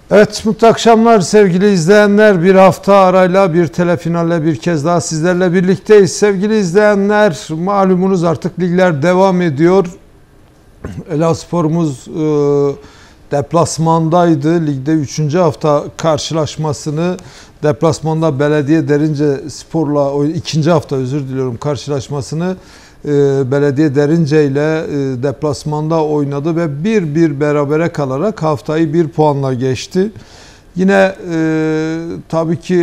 Evet, mutlu akşamlar sevgili izleyenler. Bir hafta arayla bir telefinalle bir kez daha sizlerle birlikteyiz. Sevgili izleyenler, malumunuz artık ligler devam ediyor. Elazığspor'umuz deplasmandaydı. Ligde 3. hafta karşılaşmasını deplasmanda Belediye Derince Spor'la 2. hafta karşılaşmasını Belediye Derince ile deplasmanda oynadı ve 1-1 berabere kalarak haftayı 1 puanla geçti. Yine tabii ki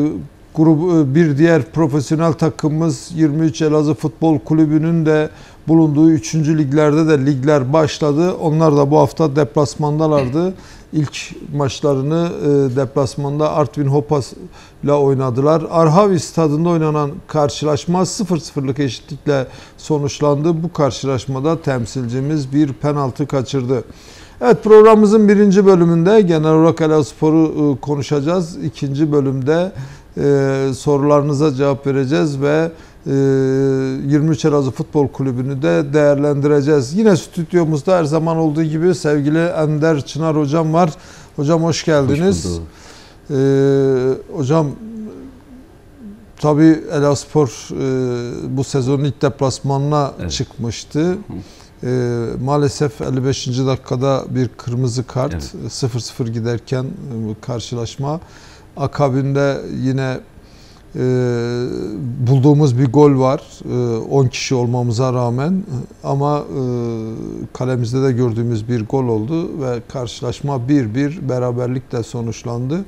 bir diğer profesyonel takımımız 23 Elazığ Futbol Kulübü'nün de bulunduğu 3. liglerde de ligler başladı. Onlar da bu hafta deplasmandalardı. İlk maçlarını deplasmanda Artvin Hopas ile oynadılar. Arhavi stadında oynanan karşılaşma 0-0'lık eşitlikle sonuçlandı. Bu karşılaşmada temsilcimiz bir penaltı kaçırdı. Evet, programımızın 1. bölümünde genel olarak Elazığspor'u konuşacağız. 2. bölümde sorularınıza cevap vereceğiz ve 23 Elazığ Futbol Kulübü'nü de değerlendireceğiz. Yine stüdyomuzda her zaman olduğu gibi sevgili Ender Çınar hocam var. Hocam hoş geldiniz. Hoş bulduk. Hocam tabii Elazığspor bu sezonun ilk deplasmanına çıkmıştı. Maalesef 55. dakikada bir kırmızı kart, 0-0 giderken karşılaşma. Akabinde yine bulduğumuz bir gol var 10 kişi olmamıza rağmen, ama kalemizde de gördüğümüz bir gol oldu ve karşılaşma 1-1 beraberlikle sonuçlandı.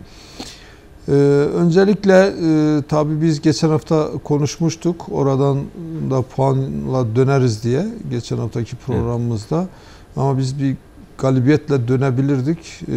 Öncelikle tabii biz geçen hafta konuşmuştuk, oradan da puanla döneriz diye geçen haftaki programımızda, ama biz bir galibiyetle dönebilirdik.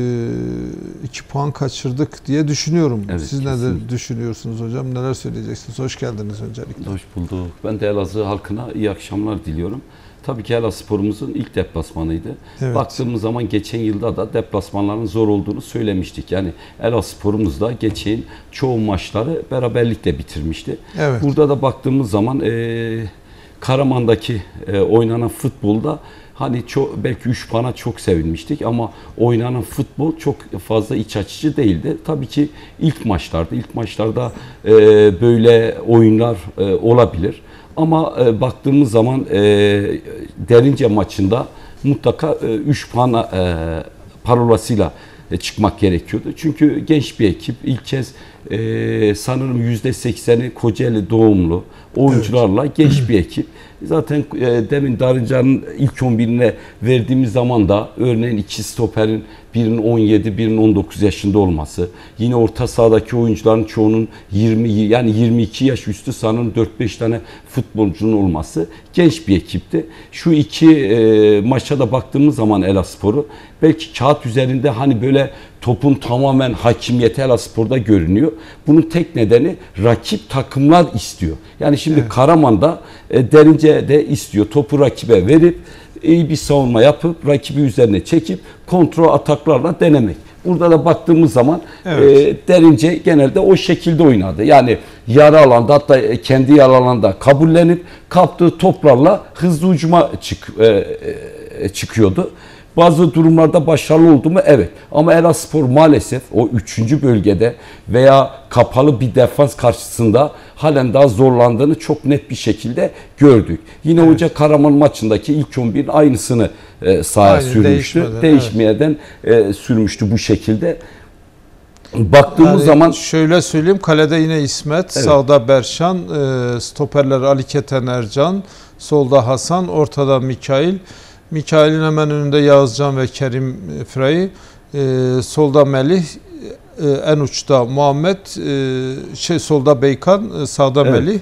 2 puan kaçırdık diye düşünüyorum. Evet, siz neler düşünüyorsunuz hocam? Neler söyleyeceksiniz? Hoş geldiniz öncelikle. Hoş bulduk. Ben de Elazığ halkına iyi akşamlar diliyorum. Tabii ki Elazığspor'umuzun ilk deplasmanıydı. Evet. Baktığımız zaman geçen yılda da deplasmanların zor olduğunu söylemiştik. Yani Elazığspor'umuz da geçen çoğu maçları beraberlikle bitirmişti. Evet. Burada da baktığımız zaman Karaman'daki oynanan futbolda hani belki 3 puana çok sevinmiştik, ama oynanan futbol çok fazla iç açıcı değildi. Tabii ki ilk maçlarda böyle oyunlar olabilir. Ama baktığımız zaman Derince maçında mutlaka 3 puan parolasıyla çıkmak gerekiyordu. Çünkü genç bir ekip, ilk kez sanırım %80'i Kocaeli doğumlu oyuncularla genç bir ekip. Zaten demin Darıca'nın ilk 11'ine verdiğimiz zaman da örneğin 2 stoperin birinin 17, birinin 19 yaşında olması, yine orta sahadaki oyuncuların çoğunun 22 yaş üstü sanırım 4-5 tane futbolcunun olması, genç bir ekipti. Şu 2 maça da baktığımız zaman Elazığspor'u, belki kağıt üzerinde hani böyle topun tamamen hakimiyeti Elazığspor'da görünüyor. Bunun tek nedeni rakip takımlar istiyor. Yani şimdi Karaman'da Derince de istiyor topu rakibe verip iyi bir savunma yapıp rakibi üzerine çekip kontrol ataklarla denemek. Burada da baktığımız zaman Derince genelde o şekilde oynadı. Yani yarı alanda, hatta kendi yarı alanda kabullenip kaptığı toplarla hızlı hücuma çıkıyordu. Bazı durumlarda başarılı oldu mu? Evet. Ama Elazığspor maalesef o 3. bölgede veya kapalı bir defans karşısında halen daha zorlandığını çok net bir şekilde gördük. Yine Hoca Karaman maçındaki ilk 11'in aynısını sahaya sürmüştü. Değişmeyeden sürmüştü bu şekilde. Baktığımız zaman şöyle söyleyeyim, kalede yine İsmet, sağda Berşan, stoperler Ali Keten Ercan, solda Hasan, ortada Mikail. Mikail'in hemen önünde Yağızcan ve Kerim Frey, solda Melih, en uçta Muhammed, solda Beykan, sağda Melih.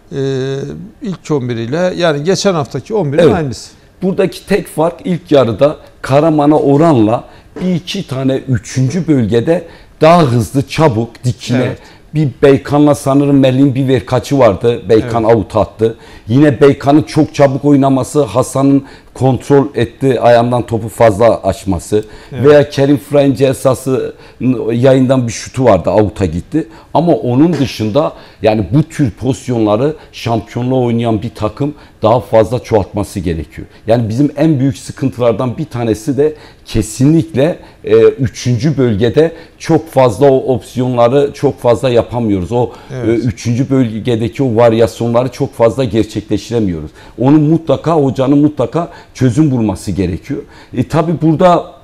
İlk 11 ile, yani geçen haftaki 11'in aynısı. Buradaki tek fark ilk yarıda Karaman'a oranla bir iki tane 3. bölgede daha hızlı, çabuk, dikine. Bir Beykan'la sanırım Melih'in bir verkaçı vardı. Beykan avut attı. Yine Beykan'ın çok çabuk oynaması, Hasan'ın kontrol etti, ayağından topu fazla açması veya Kerim Fray'ın cezası yayından bir şutu vardı, out'a gitti. Ama onun dışında yani bu tür pozisyonları şampiyonluğa oynayan bir takım daha fazla çoğaltması gerekiyor. Yani bizim en büyük sıkıntılardan bir tanesi de kesinlikle 3. bölgede çok fazla o opsiyonları çok fazla yapamıyoruz. O 3. bölgedeki o varyasyonları çok fazla gerçekleştiremiyoruz. Onun mutlaka, hocanın mutlaka çözüm bulması gerekiyor. Tabii burada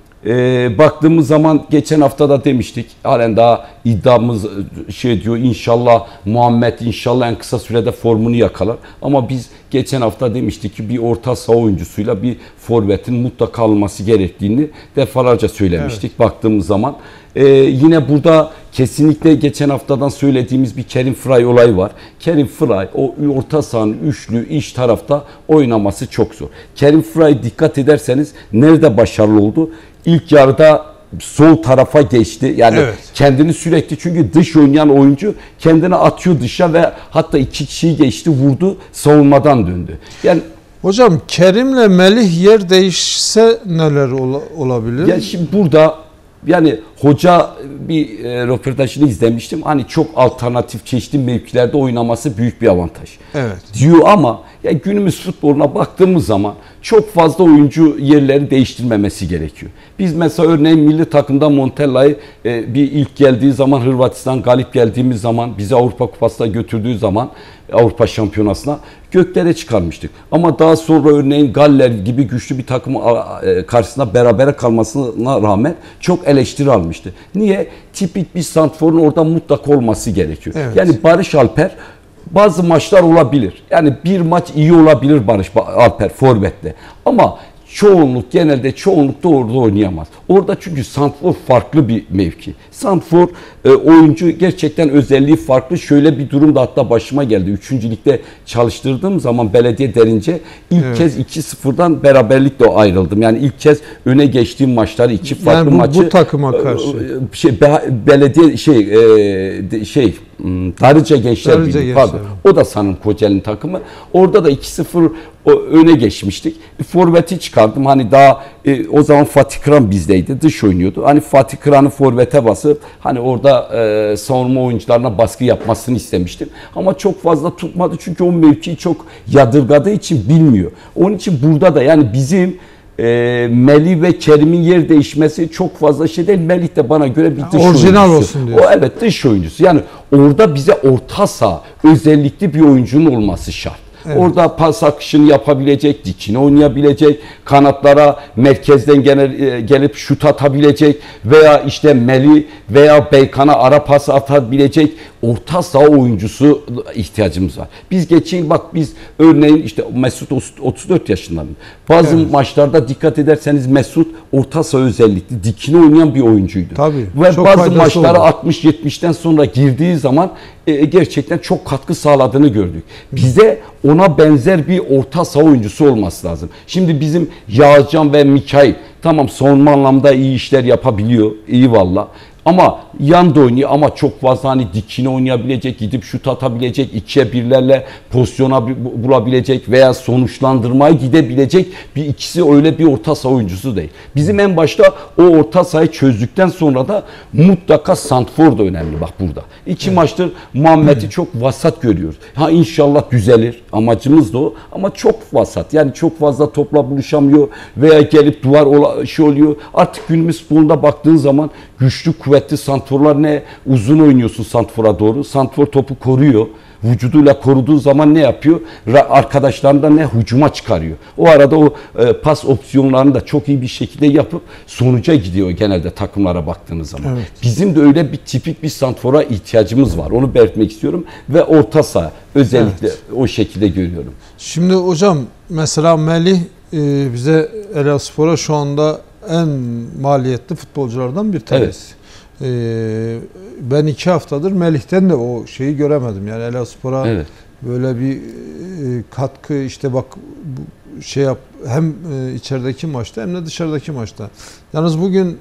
baktığımız zaman geçen hafta da demiştik, halen daha iddiamız diyor, inşallah Muhammed inşallah en kısa sürede formunu yakalar. Ama biz geçen hafta demiştik ki bir orta saha oyuncusuyla bir forvetin mutlaka alınması gerektiğini defalarca söylemiştik. Baktığımız zaman yine burada kesinlikle geçen haftadan söylediğimiz bir Kerim Fıray olayı var. Kerim Fıray o orta sahanın üçlü iç tarafta oynaması çok zor. Kerim Fıray dikkat ederseniz nerede başarılı oldu? İlk yarıda sol tarafa geçti. Yani kendini sürekli, çünkü dış oynayan oyuncu kendini atıyor dışa ve hatta 2 kişiyi geçti, vurdu, savunmadan döndü. Yani hocam Kerim'le Melih yer değişse neler olabilir? Ya şimdi burada yani hoca bir röportajını izlemiştim. Hani çok alternatif çeşitli mevkilerde oynaması büyük bir avantaj. Diyor ama ya günümüz futboluna baktığımız zaman çok fazla oyuncu yerleri değiştirmemesi gerekiyor. Biz mesela örneğin milli takımda Montella'yı bir ilk geldiği zaman, Hırvatistan galip geldiğimiz zaman, bizi Avrupa Kupası'na götürdüğü zaman, Avrupa Şampiyonası'na göklere çıkarmıştık. Ama daha sonra örneğin Galler gibi güçlü bir takım karşısında berabere kalmasına rağmen çok eleştiri almıştı. Niye? Tipik bir santrforun orada mutlaka olması gerekiyor. Yani Barış Alper bazı maçlar olabilir. Yani bir maç iyi olabilir Barış Alper forvetle. Ama genelde çoğunlukta orada oynayamaz. Orada çünkü santrfor farklı bir mevki. Santrfor oyuncu gerçekten özelliği farklı. Şöyle bir durum da hatta başıma geldi. 3. ligde çalıştırdığım zaman Belediye Derince ilk kez 2-0'dan beraberlikle ayrıldım. Yani ilk kez öne geçtiğim maçları, iki farklı maçı bu takıma karşı belediye Darıca Gençler Birliği, pardon. O da sanırım Kocaeli'nin takımı. Orada da 2-0 öne geçmiştik. Forveti çıkardım. Hani daha o zaman Fatih Kıran bizdeydi. Dış oynuyordu. Hani Fatih Kıran'ı forvete basıp hani orada savunma oyuncularına baskı yapmasını istemiştim. Ama çok fazla tutmadı. Çünkü o mevkiyi çok yadırgadığı için bilmiyor. Onun için burada da yani bizim Melih ve Kerim'in yer değişmesi çok fazla şey değil. Melih de bana göre bir dış orijinal oyuncusu. Olsun diyor. O dış oyuncusu. Yani orada bize orta saha özellikli bir oyuncunun olması şart. Orada pas akışını yapabilecek, dikine oynayabilecek, kanatlara merkezden gelip şut atabilecek veya işte Melih veya Beykan'a ara pas atabilecek orta saha oyuncusu ihtiyacımız var. Biz geçen yıl biz örneğin işte Mesut 34 yaşında. Bazı maçlarda dikkat ederseniz Mesut orta saha özellikli, dikine oynayan bir oyuncuydu. Tabii, ve bazı maçlara 60-70'ten sonra girdiği zaman gerçekten çok katkı sağladığını gördük. Bize ona benzer bir orta saha oyuncusu olması lazım. Şimdi bizim Yağızcan ve Mikail tamam savunma anlamda iyi işler yapabiliyor. İyi valla. Ama yan da oynuyor ama çok fazla hani dikine oynayabilecek, gidip şut atabilecek, 2'ye 1'lerle pozisyona bulabilecek veya sonuçlandırmaya gidebilecek bir ikisi öyle bir orta saha oyuncusu değil. Bizim en başta o orta sahayı çözdükten sonra da mutlaka santrfor da önemli bak burada. 2 maçtır Muhammed'i çok vasat görüyoruz. Ha inşallah düzelir. Amacımız da o ama çok vasat. Yani çok fazla topla buluşamıyor veya gelip duvar oluyor. Artık günümüz futbolunda baktığın zaman güçlü kuvvetli santrforlar ne uzun oynuyorsun santrfora doğru. Santrfor topu koruyor. Vücuduyla koruduğu zaman ne yapıyor? Arkadaşlarından ne hücuma çıkarıyor. O arada o pas opsiyonlarını da çok iyi bir şekilde yapıp sonuca gidiyor genelde takımlara baktığınız zaman. Evet. Bizim de öyle bir tipik bir santrfora ihtiyacımız var. Onu belirtmek istiyorum ve orta saha özellikle o şekilde görüyorum. Şimdi hocam mesela Melih bize Elazığspor'a şu anda en maliyetli futbolculardan bir tanesi. Ben 2 haftadır Melih'ten de o şeyi göremedim. Yani Elazığspor'a böyle bir katkı işte bak şey yap hem içerideki maçta hem de dışarıdaki maçta. Yalnız bugün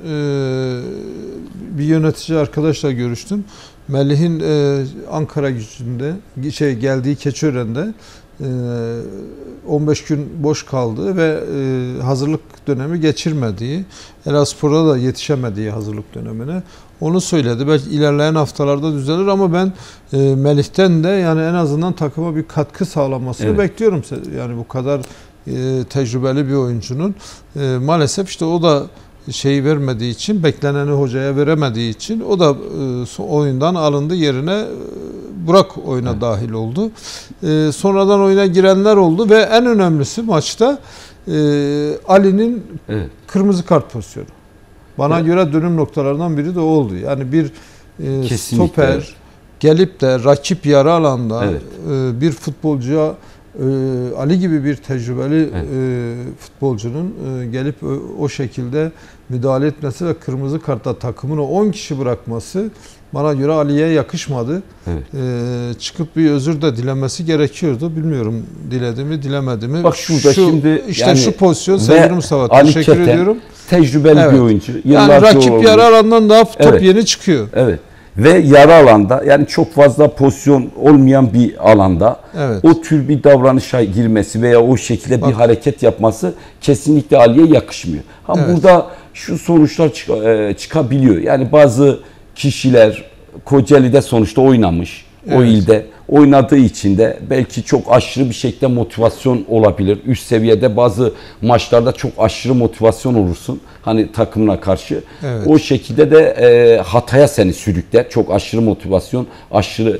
bir yönetici arkadaşla görüştüm. Melih'in Ankara gücünde geldiği Keçiören'de 15 gün boş kaldığı ve hazırlık dönemi geçirmediği, Elazığspor'a da yetişemediği hazırlık dönemine onu söyledi. Belki ilerleyen haftalarda düzelir ama ben Melih'ten de yani en azından takıma bir katkı sağlamasını bekliyorum. Yani bu kadar tecrübeli bir oyuncunun maalesef işte o da şeyi vermediği için, bekleneni hocaya veremediği için o da oyundan alındı, yerine Burak oyuna dahil oldu. Sonradan oyuna girenler oldu ve en önemlisi maçta Ali'nin kırmızı kart pozisyonu. Bana göre dönüm noktalarından biri de oldu. Yani bir stoper gelip de rakip yarı alanda bir futbolcuya, Ali gibi bir tecrübeli futbolcunun gelip o şekilde müdahale etmesi ve kırmızı kartla takımını 10 kişi bırakması bana göre Ali'ye yakışmadı. Çıkıp bir özür de dilemesi gerekiyordu. Bilmiyorum diledi mi, dilemedi mi. Bak şurada şimdi işte yani, şu pozisyon sevgili Mustafa. Ali Teşekkür Keten, ediyorum. Tecrübeli bir oyuncu. Yani rakip yarı alandan daha top yeni çıkıyor. Ve yarı alanda, yani çok fazla pozisyon olmayan bir alanda o tür bir davranışa girmesi veya o şekilde bir hareket yapması kesinlikle Ali'ye yakışmıyor. Burada şu sonuçlar çıkabiliyor. Yani bazı kişiler Kocaeli'de sonuçta oynamış. O ilde oynadığı için de belki çok aşırı bir şekilde motivasyon olabilir. Üst seviyede bazı maçlarda çok aşırı motivasyon olursun. Hani takımına karşı. O şekilde de hataya seni sürükler. Çok aşırı motivasyon, aşırı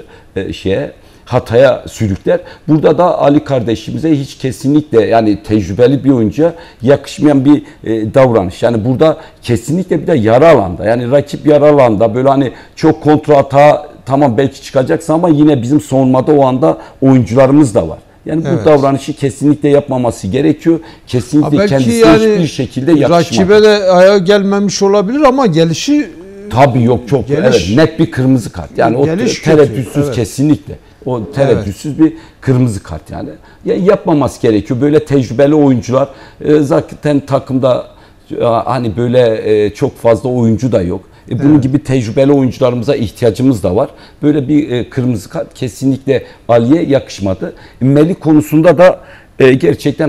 hataya sürükler. Burada da Ali kardeşimize hiç kesinlikle yani tecrübeli bir oyuncuya yakışmayan bir davranış. Yani burada kesinlikle bir de yarı alanda, yani rakip yarı alanda böyle hani çok kontra hata, tamam belki çıkacaksın ama yine bizim savunmada o anda oyuncularımız da var. Yani bu davranışı kesinlikle yapmaması gerekiyor. Kesinlikle kendisi yani hiçbir şekilde yakışmadı. Rakibe de ayağa gelmemiş olabilir ama gelişi tabii yok, çok net bir kırmızı kart. Yani o tereddütsüz kesinlikle. O tereddütsüz bir kırmızı kart yani. Yapmaması gerekiyor. Böyle tecrübeli oyuncular zaten takımda hani böyle çok fazla oyuncu da yok. Bunun gibi tecrübeli oyuncularımıza ihtiyacımız da var. Böyle bir kırmızı kart kesinlikle Ali'ye yakışmadı. Melih konusunda da gerçekten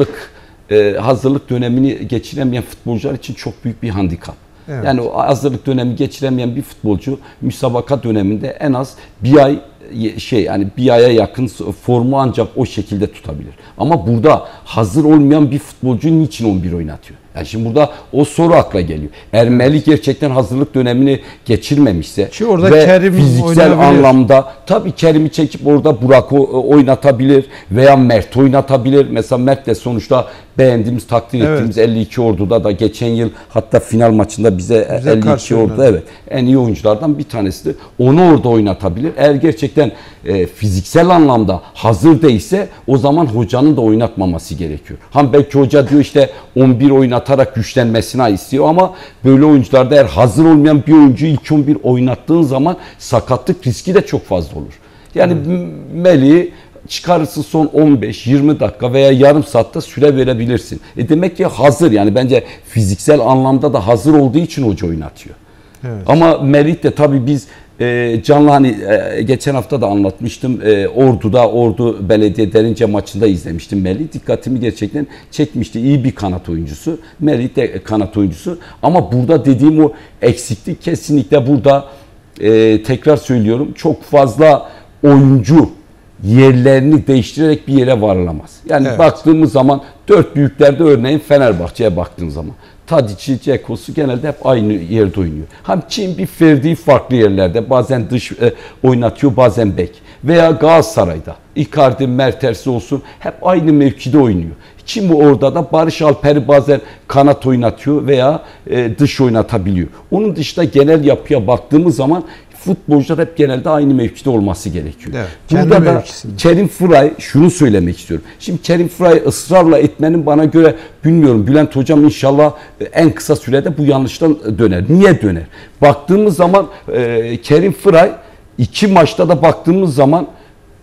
hazırlık dönemini geçiremeyen futbolcular için çok büyük bir handikap. Yani o hazırlık dönemi geçiremeyen bir futbolcu müsabaka döneminde en az bir ay yani bir aya yakın formu ancak o şekilde tutabilir. Ama burada hazır olmayan bir futbolcu niçin 11 oynatıyor? Yani şimdi burada o soru akla geliyor. Eğer Melih gerçekten hazırlık dönemini geçirmemişse ve Kerim fiziksel anlamda tabii Kerim'i çekip orada Burak'ı oynatabilir veya Mert oynatabilir. Mesela Mert de sonuçta beğendiğimiz, takdir ettiğimiz 52 Ordu'da da geçen yıl hatta final maçında bize 52 Ordu en iyi oyunculardan bir tanesidir. Onu orada oynatabilir. Eğer gerçekten fiziksel anlamda hazır değilse o zaman hocanın da oynatmaması gerekiyor. Belki hoca diyor işte 11 oynatarak güçlenmesini istiyor ama böyle oyuncularda eğer hazır olmayan bir oyuncuyu ilk 11 oynattığın zaman sakatlık riski de çok fazla olur. Yani Melih çıkarırsın son 15-20 dakika veya yarım saatte süre verebilirsin. Demek ki hazır, yani bence fiziksel anlamda da hazır olduğu için hoca oynatıyor. Ama Melih de tabii biz canlı hani geçen hafta da anlatmıştım. Ordu Belediye Derince maçında izlemiştim Melih. Dikkatimi gerçekten çekmişti. İyi bir kanat oyuncusu. Melih de kanat oyuncusu. Ama burada dediğim o eksiklik kesinlikle burada tekrar söylüyorum. Çok fazla oyuncu yerlerini değiştirerek bir yere varılamaz. Yani baktığımız zaman dört büyüklerde örneğin Fenerbahçe'ye baktığın zaman Tadic'i, Ceko'su genelde hep aynı yerde oynuyor. Çin bir Ferdi farklı yerlerde, bazen dış oynatıyor, bazen bek. Veya Galatasaray'da Icardi, Mertens olsun hep aynı mevkide oynuyor. Çin orada da Barış Alper'i bazen kanat oynatıyor veya dış oynatabiliyor. Onun dışında genel yapıya baktığımız zaman futbolcular hep genelde aynı mevkide olması gerekiyor. Burada da Kerim Fıray, şunu söylemek istiyorum. Şimdi Kerim Fıray ısrarla etmenin bana göre, bilmiyorum, Bülent Hocam inşallah en kısa sürede bu yanlıştan döner. Niye döner? Baktığımız zaman Kerim Fıray 2 maçta da baktığımız zaman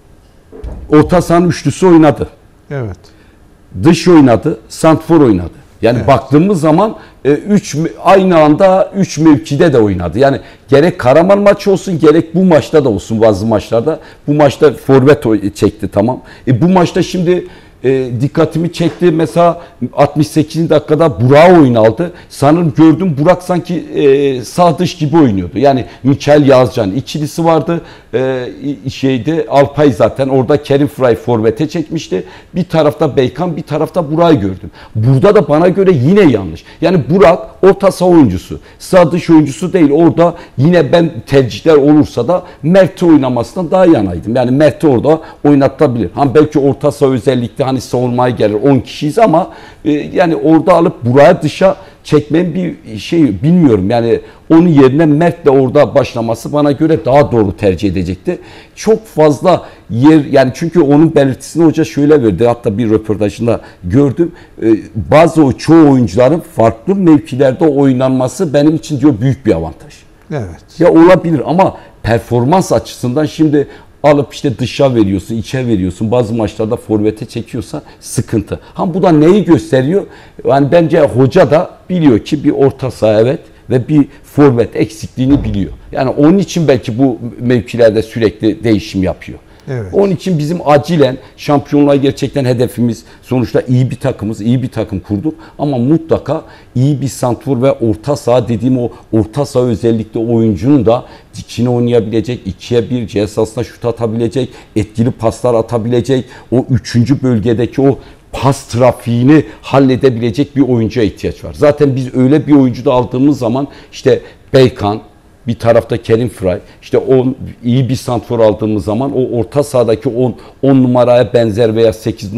orta sahanın üçlüsü oynadı. Dış oynadı, santfor oynadı. Yani baktığımız zaman aynı anda 3 mevkide de oynadı. Yani gerek Karaman maçı olsun gerek bu maçta da olsun, bazı maçlarda. Bu maçta forvet çekti, tamam. Bu maçta şimdi dikkatimi çekti. Mesela 68. dakikada Burak'ı oyun aldı. Sanırım gördüm, Burak sanki sağ dış gibi oynuyordu. Yani Mikael Yazcan ikilisi vardı. Alpay zaten orada Kerim Fıray forvete çekmişti. Bir tarafta Beykan, bir tarafta Burak'ı gördüm. Burada da bana göre yine yanlış. Yani Burak orta saha oyuncusu. Sağ dış oyuncusu değil. Orada yine ben tercihler olursa da Mert'i oynamasından daha yanaydım. Yani Mert'i orada oynatabilir. Belki orta saha özellikle hani savunmaya gelir 10 kişiyiz ama yani orada alıp Burak'ı dışa çekmenin bir şey bilmiyorum. Yani onun yerine Mert'le orada başlaması bana göre daha doğru tercih edecekti. Çok fazla yer, yani çünkü onun belirtisini hoca şöyle verdi. Hatta bir röportajında gördüm. Çoğu oyuncuların farklı mevkilerde oynanması benim için diyor büyük bir avantaj. Evet. Ya olabilir ama performans açısından şimdi alıp işte dışa veriyorsun, içe veriyorsun. Bazı maçlarda forvete çekiyorsa sıkıntı. Bu da neyi gösteriyor? Yani bence hoca da biliyor ki bir orta saha evet ve bir forvet eksikliğini biliyor. Yani onun için belki bu mevkilerde sürekli değişim yapıyor. Evet. Onun için bizim acilen şampiyonluğa gerçekten hedefimiz, sonuçta iyi bir takımız, iyi bir takım kurduk ama mutlaka iyi bir santrfor ve orta saha dediğim o orta saha özellikle oyuncunun da dikine oynayabilecek, 2'ye 1 cihaz sahasına şut atabilecek, etkili paslar atabilecek, o 3. bölgedeki o pas trafiğini halledebilecek bir oyuncuya ihtiyaç var. Zaten biz öyle bir oyuncu da aldığımız zaman işte Beykan, bir tarafta Kerim Fıray, işte iyi bir santrfor aldığımız zaman o orta sahadaki 10 numaraya benzer veya 8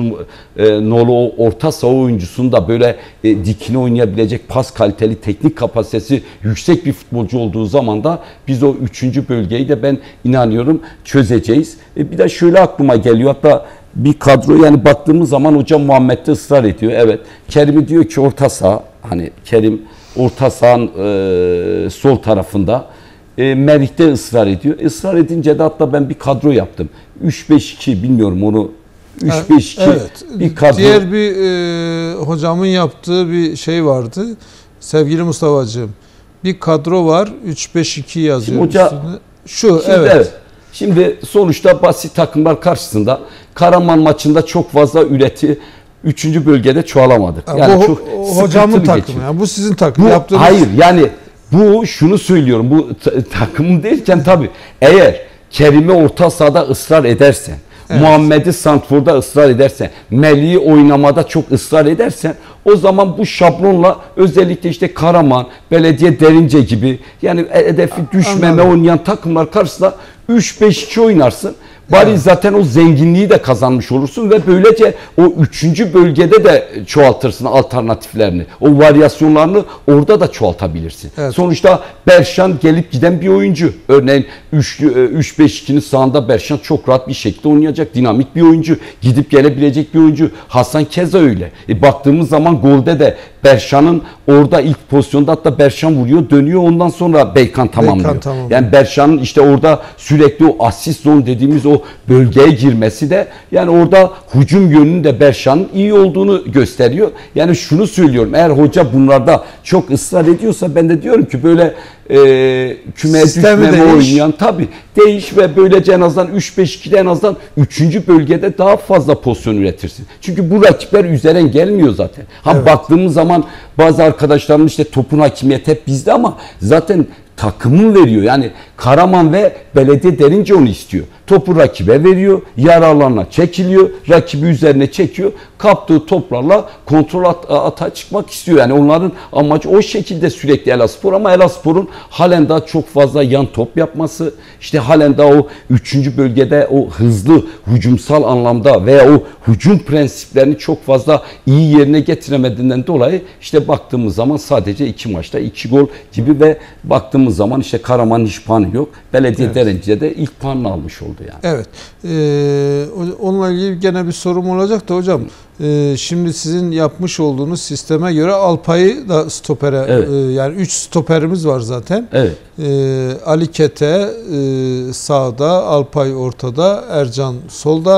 nolu o orta saha oyuncusunun da böyle dikine oynayabilecek pas kaliteli, teknik kapasitesi yüksek bir futbolcu olduğu zaman da biz o 3. bölgeyi de ben inanıyorum çözeceğiz. Bir de şöyle aklıma geliyor, hatta bir kadro, yani baktığımız zaman hocam Muhammed'de ısrar ediyor. Evet, Kerim'i diyor ki orta saha, hani Kerim orta sahanın sol tarafında. Merih'te ısrar ediyor. Israr edince de hatta ben bir kadro yaptım. 3-5-2 bilmiyorum onu. 3-5-2 evet. Bir kadro. Diğer bir hocamın yaptığı bir şey vardı. Sevgili Mustafa'cığım. Bir kadro var. 3-5-2 yazıyor Şimdi hoca, üstüne. Evet. Şimdi sonuçta basit takımlar karşısında Karaman maçında çok fazla üreti 3. bölgede çoğalamadık. Yani çok hocamın takımı. Yani bu sizin takım. Hayır yani bu şunu söylüyorum. Bu takımın derken tabii eğer Kerim'i orta sahada ısrar edersen, evet, Muhammed'i santrforda ısrar edersen, Melih'i oynamada çok ısrar edersen o zaman bu şablonla özellikle işte Karaman, Belediye Derince gibi yani hedefi düşmeme oynayan takımlar karşısında 3-5-2 oynarsın. Bari zaten o zenginliği de kazanmış olursun ve böylece o 3. bölgede de çoğaltırsın alternatiflerini. O varyasyonlarını orada da çoğaltabilirsin. Evet. Sonuçta Berşan gelip giden bir oyuncu. Örneğin 3-5-2'nin sağında Berşan çok rahat bir şekilde oynayacak. Dinamik bir oyuncu. Gidip gelebilecek bir oyuncu. Hasan keza öyle. Baktığımız zaman golde de Berşan'ın orada ilk pozisyonda hatta Berşan vuruyor, dönüyor, ondan sonra Beykan tamamlıyor. Yani Berşan'ın işte orada sürekli o asist zone dediğimiz o bölgeye girmesi de yani orada hücum yönünün de Berşan'ın iyi olduğunu gösteriyor. Yani şunu söylüyorum, eğer hoca bunlarda çok ısrar ediyorsa ben de diyorum ki böyle kümeye düşmeme oynayan tabii değiş ve böylece en azından 3-5-2'de en azından 3. bölgede daha fazla pozisyon üretirsin. Çünkü bu rakipler üzerinden gelmiyor zaten. Evet. Baktığımız zaman bazı arkadaşlarım işte topun hakimiyeti hep bizde ama zaten takımın veriyor. Yani Karaman ve Belediye Derince onu istiyor. Topu rakibe veriyor, yarı alanına çekiliyor, rakibi üzerine çekiyor, kaptığı toplarla kontrol atağa çıkmak istiyor. Yani onların amacı o şekilde sürekli Elazığspor ama Elazığspor'un halen daha çok fazla yan top yapması, işte halen daha o 3. bölgede o hızlı hücumsal anlamda veya o hücum prensiplerini çok fazla iyi yerine getiremediğinden dolayı işte baktığımız zaman sadece 2 maçta 2 gol gibi ve baktığımız zaman işte Karaman'ın hiç puanı yok. Belediye Derince'de ilk puanını almış oldu yani. Evet. Onunla ilgili gene bir sorum olacak da hocam. Şimdi sizin yapmış olduğunuz sisteme göre Alpay'ı da stopere, evet, yani 3 stoperimiz var zaten. Evet. Ali Kete sağda, Alpay ortada, Ercan solda.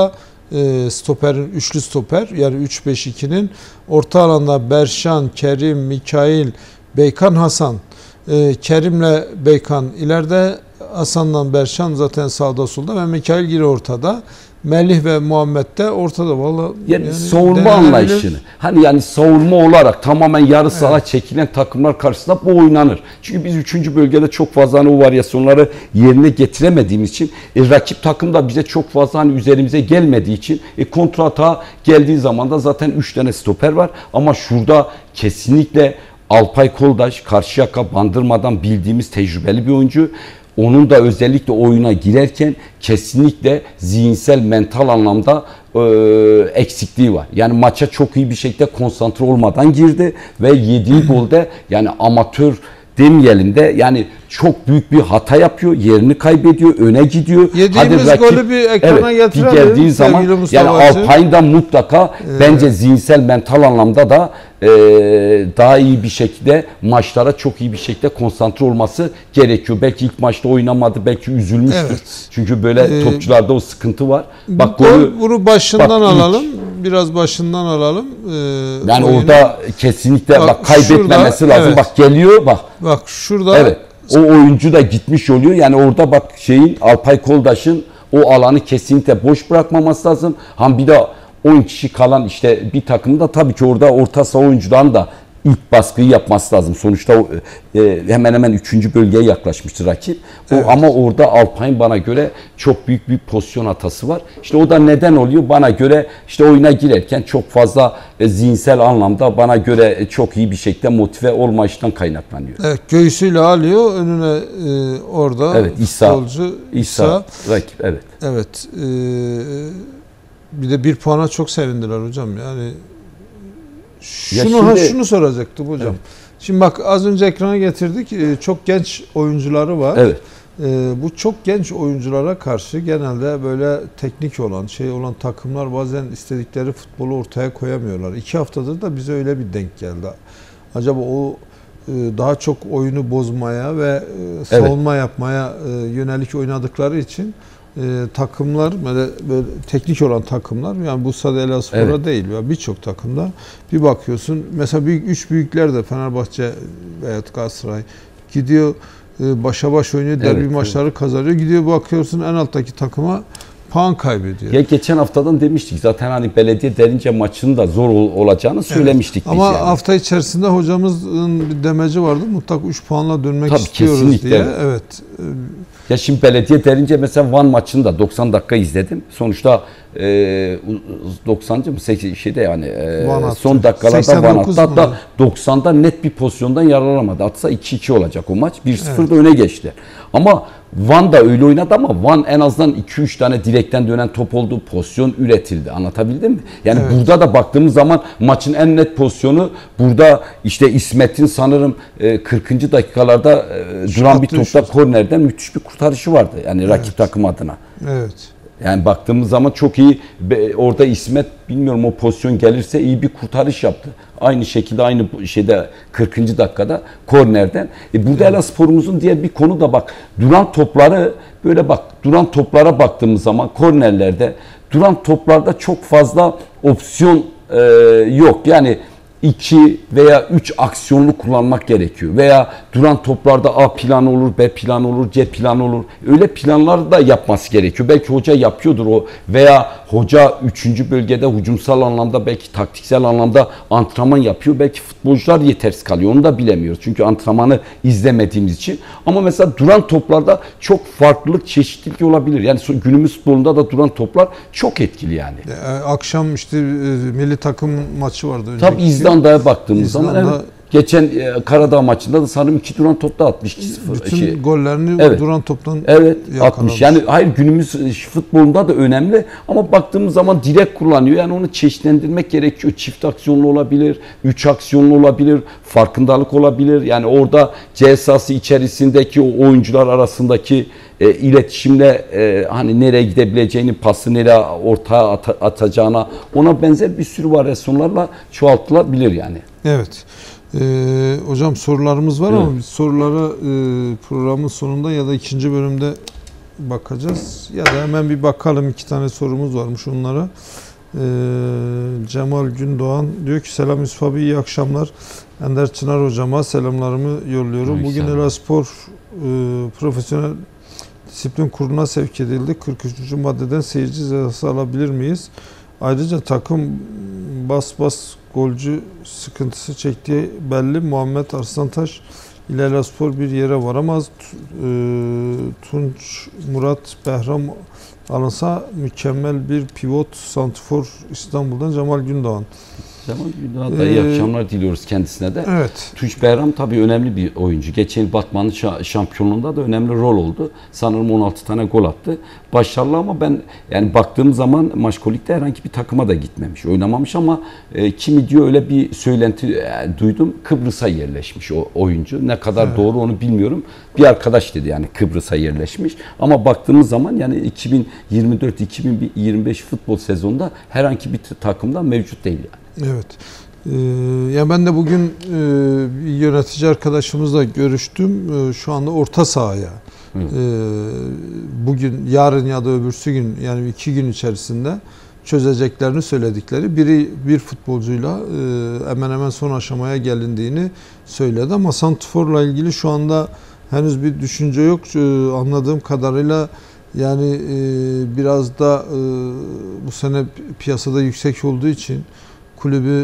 stoperin, üçlü stoper yani 3-5-2'nin orta alanda Berşan, Kerim, Mikail, Beykan, Hasan. Kerim'le Beykan ileride, Hasan'la Berşan zaten sağda solda ve Mikail giri ortada. Melih ve Muhammed de ortada. Vallahi yani savunma anlayışını. Hani yani savunma olarak tamamen yarı saha çekilen takımlar karşısında bu oynanır. Çünkü biz 3. bölgede çok fazla hani o varyasyonları yerine getiremediğimiz için rakip takım da bize çok fazla hani üzerimize gelmediği için kontrata geldiği zaman da zaten 3 tane stoper var. Ama şurada kesinlikle Alpay Koldaş, Karşıyaka, Bandırma'dan bildiğimiz tecrübeli bir oyuncu. Onun da özellikle oyuna girerken kesinlikle zihinsel, mental anlamda eksikliği var. Yani maça çok iyi bir şekilde konsantre olmadan girdi ve yediği golde yani amatör demeyelim de yani çok büyük bir hata yapıyor, yerini kaybediyor, öne gidiyor. Yediğimiz golü bir ekrana getirelim. Geldiği zaman yani Alpay'ın da mutlaka bence zihinsel, mental anlamda da daha iyi bir şekilde maçlara çok iyi bir şekilde konsantre olması gerekiyor. Belki ilk maçta oynamadı, belki üzülmüştür. Evet. Çünkü böyle topçularda o sıkıntı var. Bak bunu başından alalım. Biraz başından alalım. Yani oyunu. Orada kesinlikle bak kaybetmemesi şurada, lazım. Evet. Bak geliyor bak. Bak şurada. Evet. O oyuncu da gitmiş oluyor. Yani orada bak Alpay Koldaş'ın o alanı kesinlikle boş bırakmaması lazım. Bir de 10 kişi kalan işte bir takımda tabii ki orada orta saha oyuncudan da ilk baskıyı yapması lazım. Sonuçta hemen hemen 3. bölgeye yaklaşmıştır rakip. Evet. Ama orada Alpay'ın bana göre çok büyük bir pozisyon hatası var. İşte o da neden oluyor? Bana göre işte oyuna girerken çok fazla zihinsel anlamda bana göre çok iyi bir şekilde motive olmayıştan kaynaklanıyor. Evet, göğsüyle alıyor önüne orada. Evet, İsa rakip, evet. Evet. Bir de bir puana çok sevindiler hocam. Yani şunu soracaktım hocam. Evet. Şimdi bak az önce ekrana getirdik. Çok genç oyuncuları var. Evet. Bu çok genç oyunculara karşı genelde böyle teknik olan takımlar bazen istedikleri futbolu ortaya koyamıyorlar. 2 haftadır da bize öyle bir denk geldi. Acaba o daha çok oyunu bozmaya ve savunma yapmaya yönelik oynadıkları için takımlar böyle teknik olan takımlar yani bu sadece Elazığspor'a değil ya birçok takımda bir bakıyorsun mesela üç büyükler de Fenerbahçe veya Galatasaray gidiyor başa baş oynuyor derbi maçları kazanıyor gidiyor bakıyorsun en alttaki takıma puan kaybediyor. Ya geçen haftadan demiştik zaten hani Belediye Derince maçının da zor olacağını söylemiştik biz. Ama hafta içerisinde hocamızın bir demeci vardı mutlaka 3 puanla dönmek istiyoruz kesinlikle. Diye. Evet. Ya şimdi Belediye Derince mesela Van maçını da 90 dakika izledim. Sonuçta 90. mı 80'de yani son dakikalarda Van attı. Hatta 90'da net bir pozisyondan yararlanamadı. Atsa 2-2 olacak o maç. 1-0'da öne geçti. Ama Van da öyle oynadı ama Van en azından 2-3 tane direkten dönen top olduğu pozisyon üretildi. Anlatabildim mi? Yani burada da baktığımız zaman maçın en net pozisyonu burada işte İsmet'in sanırım 40. dakikalarda duran bir topta kornerden müthiş bir kurtarışı vardı. Yani rakip takım adına. Evet. Yani baktığımız zaman çok iyi orada İsmet bilmiyorum o pozisyon gelirse iyi bir kurtarış yaptı. Aynı şekilde aynı 40. dakikada kornerden. Burada Elazığspor'umuzun diğer bir konu da bak duran topları böyle bak duran toplara baktığımız zaman kornerlerde duran toplarda çok fazla opsiyon yok. Yani 2 veya 3 aksiyonlu kullanmak gerekiyor. Veya duran toplarda A planı olur, B planı olur, C planı olur. Öyle planlar da yapması gerekiyor. Belki hoca yapıyordur o veya hoca 3. bölgede hücumsal anlamda belki taktiksel anlamda antrenman yapıyor. Belki futbolcular yetersiz kalıyor. Onu da bilemiyoruz. Çünkü antrenmanı izlemediğimiz için. Ama mesela duran toplarda çok farklılık, çeşitlilik olabilir. Yani günümüz futbolunda da duran toplar çok etkili yani. Akşam işte milli takım maçı vardı. Tabii İzlanda'ya baktığımız zaman geçen Karadağ maçında da sanırım 2 duran topta 62-0. Bütün gollerini duran toptan atmış. Yani hayır günümüz futbolunda da önemli ama baktığımız zaman direkt kullanıyor. Yani onu çeşitlendirmek gerekiyor. Çift aksiyonlu olabilir, 3 aksiyonlu olabilir, farkındalık olabilir. Yani orada C sahası içerisindeki o oyuncular arasındaki iletişimle hani nereye gidebileceğini, pası nereye ortaya atacağına ona benzer bir sürü varyasyonlarla çoğaltılabilir yani. Evet. Hocam sorularımız var ama biz soruları programın sonunda ya da 2. bölümde bakacağız. Ya da hemen bir bakalım, 2 tane sorumuz varmış onlara. Cemal Gündoğan diyor ki selam Yusuf abi, iyi akşamlar. Ender Çınar hocama selamlarımı yolluyorum. Bugün Elazığspor profesyonel disiplin kuruluna sevk edildi. 43. maddeden seyirci cezası alabilir miyiz? Ayrıca takım bas golcü sıkıntısı çektiği belli. Muhammed Arslantaş ile Elazığspor bir yere varamaz. Tunç Murat Behram alınsa mükemmel bir pivot santrfor İstanbul'dan Cemal Gündoğan. Cemal Gündoğan'a da iyi akşamlar diliyoruz kendisine de. Evet. Tunç Behram tabii önemli bir oyuncu. Geçen yıl Batman'ın şampiyonluğunda da önemli rol oldu. Sanırım 16 tane gol attı. Başarılı ama ben yani baktığım zaman Maşkolik'te herhangi bir takıma da gitmemiş, oynamamış ama kimi diyor öyle bir söylenti duydum. Kıbrıs'a yerleşmiş o oyuncu. Ne kadar doğru onu bilmiyorum. Bir arkadaş dedi yani Kıbrıs'a yerleşmiş. Ama baktığımız zaman yani 2024-2025 futbol sezonunda herhangi bir takımda mevcut değil yani. Evet. Ya ben de bugün bir yönetici arkadaşımızla görüştüm. Şu anda orta sahaya bugün, yarın ya da öbürsü gün, yani 2 gün içerisinde çözeceklerini söyledikleri bir futbolcuyla hemen hemen son aşamaya gelindiğini söyledi. Ama santrforla ilgili şu anda henüz bir düşünce yok. Anladığım kadarıyla yani biraz da bu sene piyasada yüksek olduğu için kulübü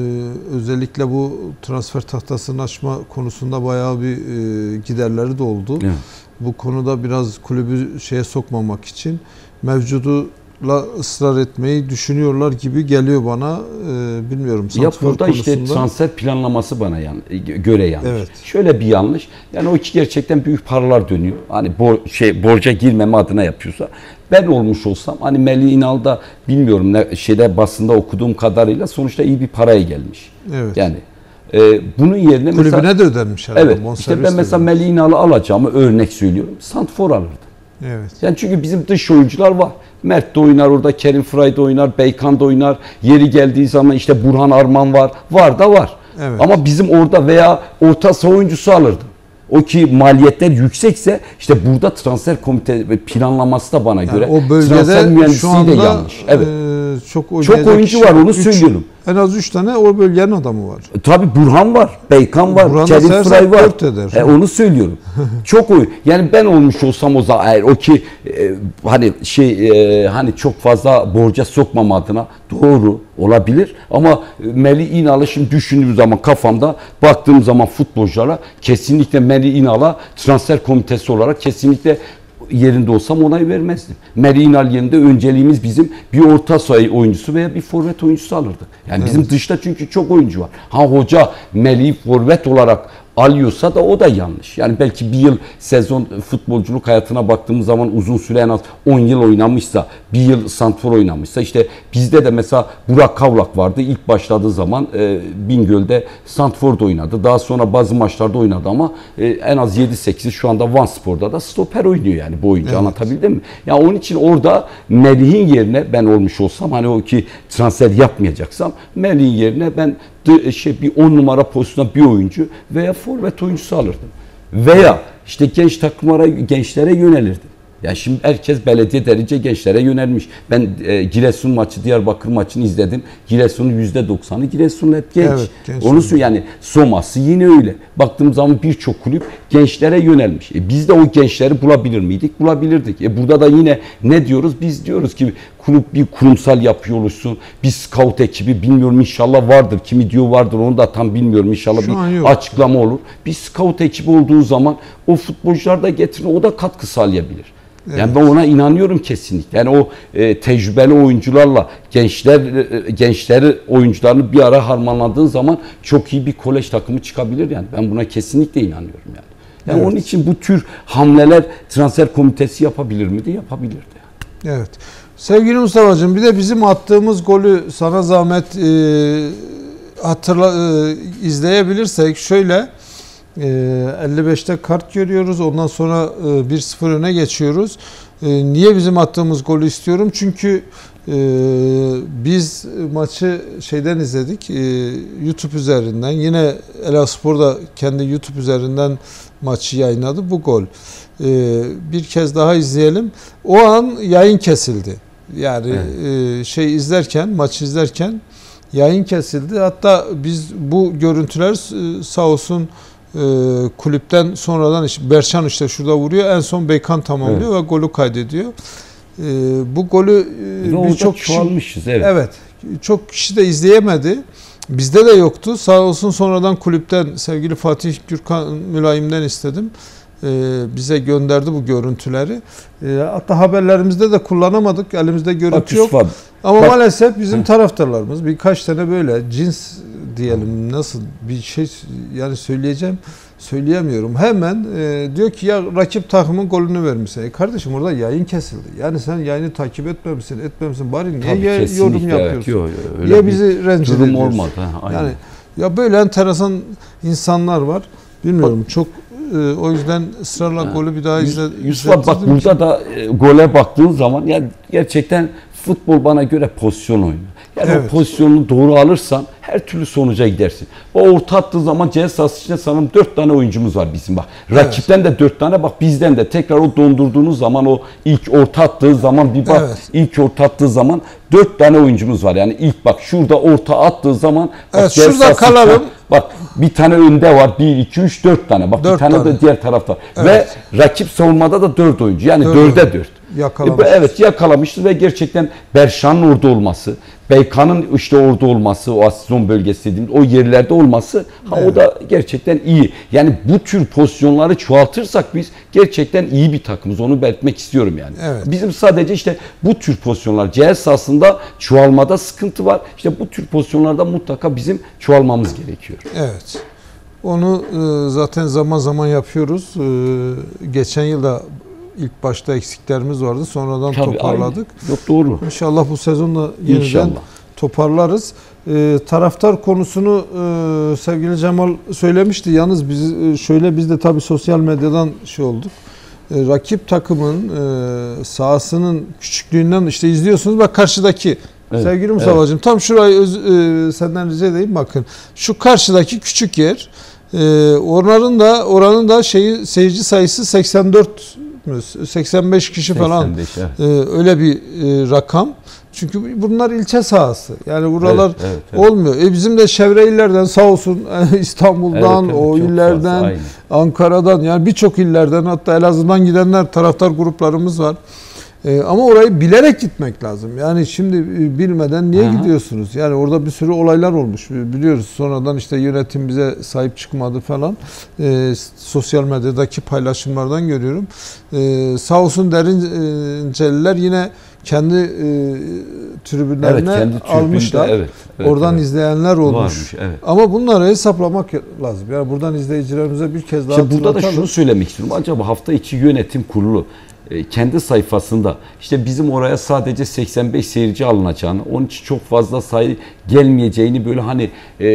özellikle bu transfer tahtasını açma konusunda bayağı bir giderleri de oldu. Evet. Bu konuda biraz kulübü şeye sokmamak için mevcuduyla ısrar etmeyi düşünüyorlar gibi geliyor bana. Bilmiyorum. Ya burada işte transfer planlaması bana göre yanlış. Evet. Şöyle bir yanlış. Yani o iki gerçekten büyük paralar dönüyor. Hani borca girmeme adına yapıyorsa. Ben olmuş olsam hani Melih İnal'da bilmiyorum basında okuduğum kadarıyla sonuçta iyi bir paraya gelmiş. Evet. Yani bunun yerine kulübüne mesela, de ödenmiş herhalde. Evet. İşte ben mesela Melih İnal'ı alacağımı örnek söylüyorum. Santrfor alırdım. Evet. Yani çünkü bizim dış oyuncular var. Mert de oynar orada, Kerim Fıray da oynar, Beykan da oynar. Yeri geldiği zaman işte Burhan Arman var. Var da var. Evet. Ama bizim orada veya orta saha oyuncusu alırdım. O ki maliyetler yüksekse işte burada transfer komite planlaması da bana göre o transfer mühendisliği de yanlış. Evet. Çok oyuncu var onu söylüyorum. En az 3 tane o bölgenin adamı var. Tabii Burhan var, Beykan var, Kerim Fıray var. Onu söylüyorum. Çok oyun. Yani ben olmuş olsam o zaman eğer o ki hani hani çok fazla borca sokmam adına doğru olabilir ama Melih İnal'ı şimdi düşündüğüm zaman kafamda baktığım zaman futbolculara kesinlikle Melih İnal'a transfer komitesi olarak kesinlikle yerinde olsam onay vermezdim. Melih İnal yerinde önceliğimiz bizim bir orta saha oyuncusu veya bir forvet oyuncusu alırdık. Yani bizim dışta çünkü çok oyuncu var. Hoca Melih forvet olarak alıyorsa da o da yanlış. Yani belki bir yıl sezon futbolculuk hayatına baktığımız zaman uzun süre en az 10 yıl oynamışsa, bir yıl santrfor oynamışsa işte bizde de mesela Burak Kavlak vardı. İlk başladığı zaman Bingöl'de santrfor'da oynadı. Daha sonra bazı maçlarda oynadı ama en az 7-8'i şu anda Vanspor'da da stoper oynuyor yani bu oyuncu. Evet. Anlatabildim mi? Yani onun için orada Melih'in yerine ben olmuş olsam hani o ki transfer yapmayacaksam Melih'in yerine ben bir 10 numara pozisyonda bir oyuncu veya forvet oyuncusu alırdım. Veya işte gençlere yönelirdim. Yani şimdi herkes belediye derece gençlere yönelmiş. Ben Giresun maçı, Diyarbakır maçını izledim. Giresun'un %90'ı Giresun'un hep genç. Evet, onu söylüyor yani Soması yine öyle. Baktığım zaman birçok kulüp gençlere yönelmiş. Biz de o gençleri bulabilir miydik? Bulabilirdik. Burada da yine ne diyoruz? Biz diyoruz ki kulüp bir kurumsal yapı oluşsun. Bir scout ekibi bilmiyorum inşallah vardır. Kimi diyor vardır onu da tam bilmiyorum. İnşallah bir açıklama olur. Bir scout ekibi olduğu zaman o futbolcular da getirin o da katkı sağlayabilir. Evet. Yani ben ona inanıyorum kesinlikle. Yani o tecrübeli oyuncularla gençleri oyuncularını bir ara harmanladığın zaman çok iyi bir kolej takımı çıkabilir yani. Ben buna kesinlikle inanıyorum yani. Yani evet. Onun için bu tür hamleler transfer komitesi yapabilir miydi? Yapabilirdi. Yani. Evet. Sevgili Mustafa'cığım bir de bizim attığımız golü sana zahmet izleyebilirsek şöyle 55'te kart görüyoruz. Ondan sonra 1-0 öne geçiyoruz. Niye bizim attığımız golü istiyorum? Çünkü Biz maçı şeyden izledik, YouTube üzerinden. Yine Elazığspor da kendi YouTube üzerinden maçı yayınladı. Bu gol. Bir kez daha izleyelim. O an yayın kesildi. Yani maçı izlerken yayın kesildi. Hatta biz bu görüntüler sağ olsun kulüpten sonradan Berçan işte şurada vuruyor. En son Beykan tamamlıyor ve golü kaydediyor. Bu golü birçok kişi çoğalmışız. Evet. Çok kişi de izleyemedi. Bizde de yoktu. Sağ olsun sonradan kulüpten sevgili Fatih Gürkan Mülayim'den istedim. Bize gönderdi bu görüntüleri. Hatta haberlerimizde de kullanamadık. Elimizde görüntü yok. Ama maalesef bizim taraftarlarımız birkaç tane böyle cins diyelim, nasıl bir şey yani söyleyemiyorum. Hemen diyor ki ya rakip takımın golünü vermişsin. Kardeşim orada yayın kesildi. Yani sen yayını takip etmemişsin. Bari niye yorum yapıyorsun? Evet. Niye bizi rencide ediyorsun? Olmadı. Yani ya böyle enteresan insanlar var. Bilmiyorum çok o yüzden ısrarla golü bir daha Yusuf bak burada da gole baktığın zaman yani gerçekten futbol bana göre pozisyon oyunu. Yani o pozisyonunu doğru alırsan her türlü sonuca gidersin. O orta attığı zaman ceza sahası içinde sanırım 4 tane oyuncumuz var bizim bak. Rakipten de 4 tane bak, bizden de tekrar o dondurduğunuz zaman o ilk orta attığı zaman bir bak, ilk orta attığı zaman 4 tane oyuncumuz var. Yani ilk bak şurada orta attığı zaman bak, şurada kalalım. Bak bir tane önde var. 1 2 3 4 tane. Bak bir tane de diğer tarafta. Ve rakip savunmada da 4 oyuncu. Yani 4'e 4. Evet yakalamıştır ve gerçekten Berşan'ın orada olması, Beykan'ın işte orada olması, o asistan bölgesi dediğimiz o yerlerde olması o da gerçekten iyi. Yani bu tür pozisyonları çoğaltırsak biz gerçekten iyi bir takımız. Onu belirtmek istiyorum yani. Bizim sadece işte bu tür pozisyonlar ceza sahasında çoğalmada sıkıntı var. İşte bu tür pozisyonlarda mutlaka bizim çoğalmamız gerekiyor. Evet. Onu zaten zaman zaman yapıyoruz. Geçen yılda ilk başta eksiklerimiz vardı. Sonradan toparladık. Yok doğru. İnşallah bu sezonda yeniden toparlarız. Taraftar konusunu sevgili Cemal söylemişti. Yalnız biz de tabii sosyal medyadan olduk. Rakip takımın sahasının küçüklüğünden işte izliyorsunuz. Bak karşıdaki sevgili Mustafa'cığım tam şurayı senden rica edeyim, bakın. Şu karşıdaki küçük yer. Oranın da seyirci sayısı 85 kişi falan. Öyle bir rakam. Çünkü bunlar ilçe sahası. Yani buralar olmuyor. Bizim de çevre illerden sağ olsun İstanbul'dan, o illerden, Ankara'dan, yani birçok illerden, hatta Elazığ'dan gidenler, taraftar gruplarımız var. Ama orayı bilerek gitmek lazım. Yani şimdi bilmeden niye gidiyorsunuz? Yani orada bir sürü olaylar olmuş. Biliyoruz. Sonradan işte yönetim bize sahip çıkmadı falan. Sosyal medyadaki paylaşımlardan görüyorum. Sağ olsun Derinceliler yine kendi tribünlerine almışlar. Oradan izleyenler olmuş. Ama bunları hesaplamak lazım. Yani buradan izleyicilerimize bir kez daha hatırlatalım. Burada da şunu söylemek istiyorum. Acaba hafta içi yönetim kurulu kendi sayfasında işte bizim oraya sadece 85 seyirci alınacağını, onun için çok fazla sayı gelmeyeceğini böyle hani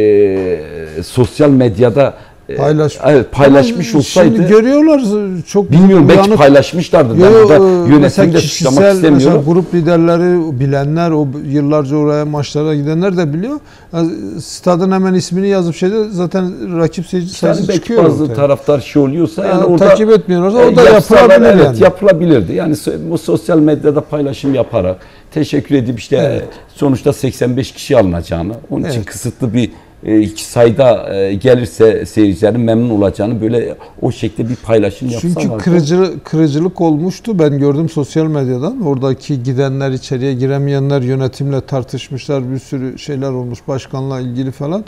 sosyal medyada paylaşmış olsaydı. Şimdi görüyorlar çok. Bilmiyorum, belki paylaşmışlardır. Ben burada yönetimi de suçlamak istemiyorum. Grup liderleri, bilenler, o yıllarca oraya maçlara gidenler de biliyor. Yani, stadın hemen ismini yazıp zaten rakip seyirci sayısı çıkıyor. Bazı taraftar oluyorsa yani orada takip etmiyorlarsa o da yapılabilir yani. Yapılabilirdi. Yani bu sosyal medyada paylaşım yaparak teşekkür edip işte sonuçta 85 kişi alınacağını, onun için kısıtlı bir sayıda gelirse seyircilerin memnun olacağını böyle o şekilde bir paylaşım yapsalar. Çünkü kırıcılık olmuştu. Ben gördüm sosyal medyadan. Oradaki gidenler, içeriye giremeyenler yönetimle tartışmışlar. Bir sürü şeyler olmuş başkanla ilgili falan.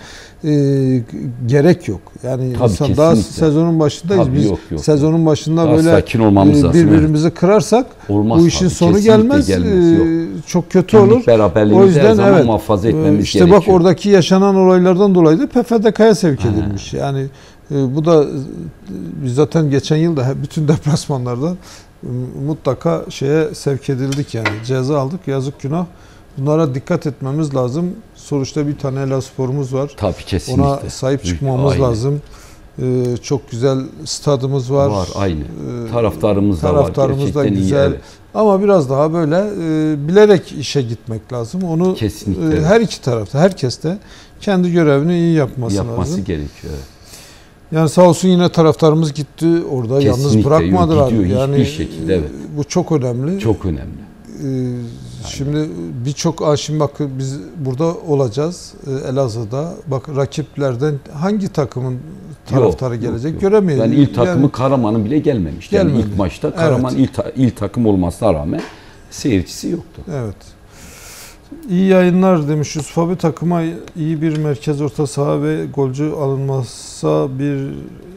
Gerek yok. Yani daha sezonun başındayız. Biz sezonun başında daha böyle birbirimizi kırarsak bu işin sonu gelmez. Çok kötü olur. O yüzden muhafaza etmemiz gerekiyor. Bak oradaki yaşanan olaylardan dolayı da PFDK'ya sevk edilmiş. Yani bu da biz zaten geçen yılda bütün deplasmanlarda mutlaka sevk edildik yani. Ceza aldık. Yazık günah. Bunlara dikkat etmemiz lazım. Sonuçta bir tane Elazığspor'umuz var. Tabii kesinlikle. Ona sahip çıkmamız lazım. Çok güzel stadımız var. Var aynı. Taraftarımız da var. Taraftarımız da Gerçekten güzel. iyi, evet. Ama biraz daha böyle bilerek işe gitmek lazım. Onu Kesinlikle. her iki tarafta, herkes de kendi görevini iyi yapması lazım. Gerekiyor. Evet. Yani sağ olsun yine taraftarımız gitti orada, yalnız bırakmadılar. Gidiyor, yani hiçbir şekilde, evet. Bu çok önemli. Çok önemli. Şimdi birçok şimdi bak biz burada olacağız Elazığ'da. Bak rakiplerden hangi takımın taraftarı gelecek göremeyiz. Yani ilk takımı Karaman'ın bile gelmemişti. Yani ilk maçta Karaman ilk takım olmasına rağmen seyircisi yoktu. Evet. İyi yayınlar demiş Yusuf abi. Takıma iyi bir merkez orta saha ve golcü alınmazsa bir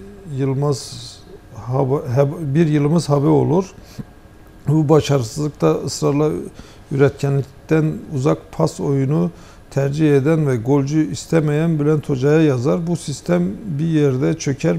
yılımız habe olur. Bu başarısızlıkta ısrarla üretkenlikten uzak pas oyunu tercih eden ve golcü istemeyen Bülent Hoca'ya yazar. Bu sistem bir yerde çöker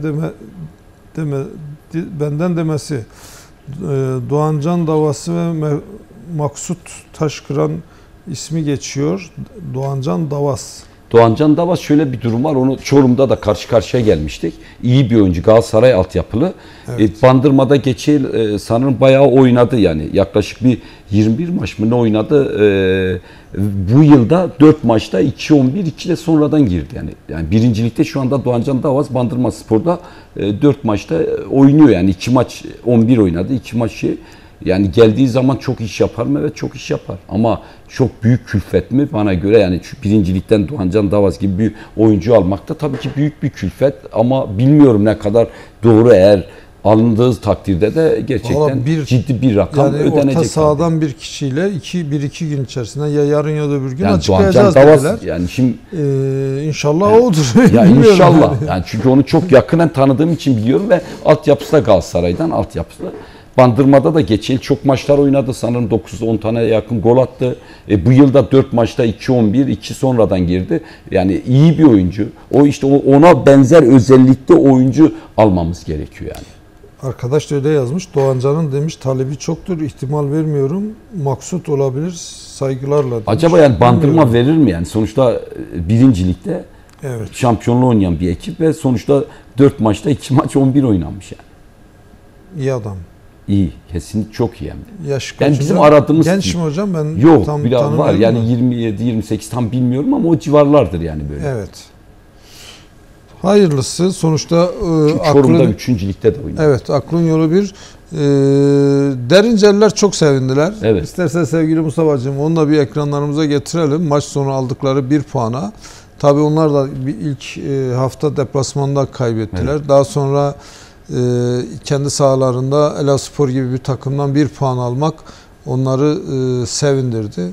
benden demesi. Doğancan Davası ve Maksut Taşkıran ismi geçiyor. Doğancan Davas. Doğancan Davas şöyle bir durum var. Onu Çorum'da da karşı karşıya gelmiştik. İyi bir oyuncu. Galatasaray altyapılı. Evet. Bandırma'da geçen yıl sanırım bayağı oynadı yani. Yaklaşık bir 21 maç mı ne oynadı. Bu yılda 4 maçta 2-11, 2 de sonradan girdi yani. Birincilikte şu anda Doğancan Davas Bandırmaspor'da 4 maçta oynuyor yani. 2 maç 11 oynadı. 2 maçı yani geldiği zaman çok iş yapar mı? Evet, çok iş yapar. Ama çok büyük külfet mi? Bana göre yani şu birincilikten Doğancan Davas gibi bir oyuncu almak da tabii ki büyük bir külfet. Ama bilmiyorum ne kadar doğru, eğer alındığı takdirde de gerçekten ciddi bir rakam yani ödenecek. Orta sahadan bir kişiyle 1-2 gün içerisinde ya yarın ya da öbür gün yani açıklayacağız dediler. Yani şimdi inşallah odur. Ya inşallah. Yani çünkü onu çok yakından tanıdığım için biliyorum ve altyapısı da Galatasaray'dan altyapısı. Bandırma'da da geçen yıl çok maçlar oynadı. Sanırım 9-10 tane yakın gol attı. Bu yılda 4 maçta 2-11, 2 sonradan girdi. Yani iyi bir oyuncu. O işte ona benzer özellikte oyuncu almamız gerekiyor yani. Arkadaş da öyle yazmış. Doğancan'ın demiş talebi çoktur. İhtimal vermiyorum. Maksut olabilir. Saygılarla demiş. Acaba yani Bandırma verir mi yani? Sonuçta birincilikte şampiyonluğu oynayan bir ekip ve sonuçta 4 maçta 2 maç 11 oynanmış yani. İyi adam. İyi, kesinlikle çok iyi hem de. Yaş yani bizim aradığımız genç mi hocam? Ben yok, tam biraz var yani 27-28 tam bilmiyorum ama o civarlardır yani böyle. Evet. Hayırlısı sonuçta Çorum'da 3. ligde de oynadı. Evet, aklın yolu bir. Derinceliler çok sevindiler. Evet. İstersen sevgili Mustafa'cığım onu da bir ekranlarımıza getirelim. Maç sonu aldıkları 1 puana. Tabii onlar da ilk hafta deplasmanda kaybettiler. Evet. Daha sonra kendi sahalarında Elazığspor gibi bir takımdan 1 puan almak onları sevindirdi.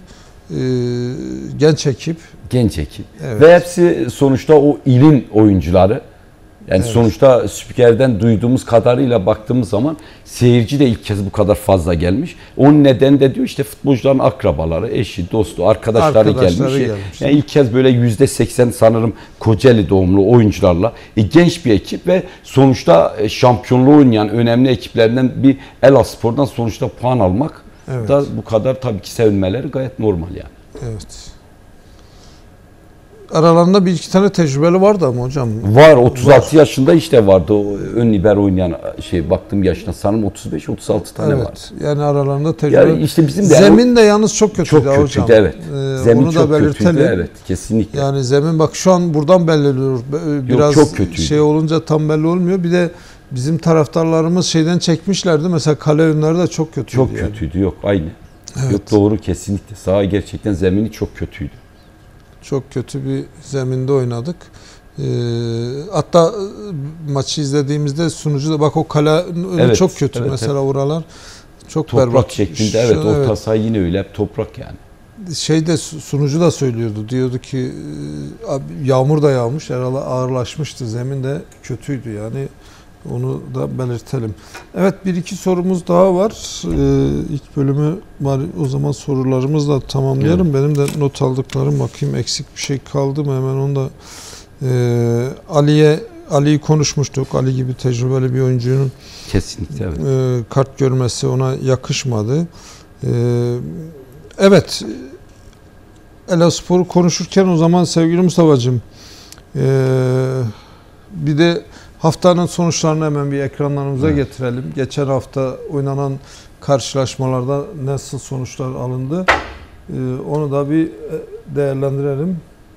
Genç ekip. Evet. Ve hepsi sonuçta o ilin oyuncuları. Yani sonuçta spikerden duyduğumuz kadarıyla baktığımız zaman seyirci de ilk kez bu kadar fazla gelmiş. Onun nedeni de diyor işte futbolcuların akrabaları, eşi, dostu, arkadaşları gelmiş. Yani ilk kez böyle %80 sanırım Kocaeli doğumlu oyuncularla genç bir ekip ve sonuçta şampiyonluğu oynayan önemli ekiplerinden bir Elazığspor'dan sonuçta puan almak da bu kadar tabii ki sevinmeleri gayet normal yani. Evet. Aralarında bir iki tane tecrübeli vardı ama hocam. Var, 36 yaşında işte vardı o ön liber oynayan baktığım yaşına sanırım 35-36 tane var. Yani aralarında tecrübeli. Yani işte bizim de zemin de yalnız çok kötüydü hocam. Çok kötüydü, evet. Zemin onu çok da belirtelim. Kötüydü, evet, kesinlikle. Yani zemin bak şu an buradan belli oluyor. Biraz çok kötüydü. Olunca tam belli olmuyor. Bir de bizim taraftarlarımız şeyden çekmişlerdi. Mesela kale önleri de çok kötüydü. Çok kötüydü, yok aynı. Evet. Yok doğru, kesinlikle. Saha gerçekten zemini çok kötüydü. Çok kötü bir zeminde oynadık. Hatta maçı izlediğimizde sunucu da bak o kale önü çok kötü. Mesela oralar çok toprak berbat. Şeklinde orta saha yine öyle hep toprak yani. Sunucu da söylüyordu. Diyordu ki yağmur da yağmış. Herhalde ağırlaşmıştı. Zemin de kötüydü yani. Onu da belirtelim. Evet, bir iki sorumuz daha var. İlk bölümü var. O zaman sorularımızla tamamlayalım. Evet. Benim de not aldıklarım, bakayım eksik bir şey kaldı mı? Hemen onu da Ali'yi konuşmuştuk. Ali gibi tecrübeli bir oyuncunun kesinlikle evet. Kart görmesi ona yakışmadı. Evet. Elazığspor'u konuşurken o zaman sevgili Mustafa'cığım bir de Haftanın sonuçlarını hemen bir ekranlarımıza getirelim. Geçen hafta oynanan karşılaşmalarda nasıl sonuçlar alındı? Onu da bir değerlendirelim.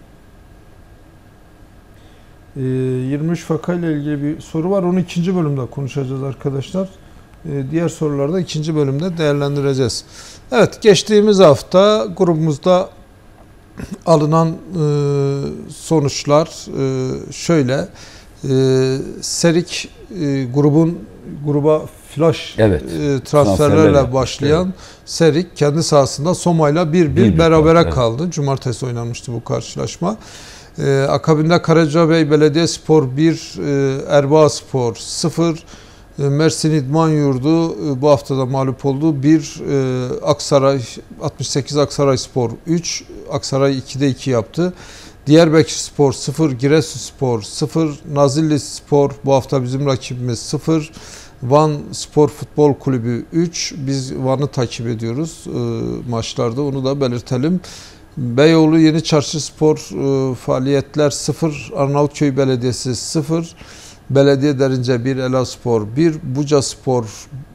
23 Faka ile ilgili bir soru var. Onu ikinci bölümde konuşacağız arkadaşlar. Diğer soruları da ikinci bölümde değerlendireceğiz. Evet, geçtiğimiz hafta grubumuzda alınan sonuçlar şöyle. Serik gruba flash transferlerle başlayan Serik kendi sahasında Soma'yla 1-1 berabere kaldı. Cumartesi oynanmıştı bu karşılaşma. Akabinde Karacabey Belediyespor 1, Erbağspor 0, Mersin İdman Yurdu bu haftada mağlup oldu. 1, Aksaray 68 Aksarayspor 3, Aksaray 2'de 2 yaptı. Diyarbakırspor 0, Giresunspor 0, Nazillispor bu hafta bizim rakibimiz 0, Van Spor Futbol Kulübü 3. Biz Van'ı takip ediyoruz maçlarda, onu da belirtelim. Beyoğlu Yeni Çarşı Spor faaliyetler 0, Arnavutköy Belediyesi 0, Belediye Derince 1, Elazığspor 1, Buca Spor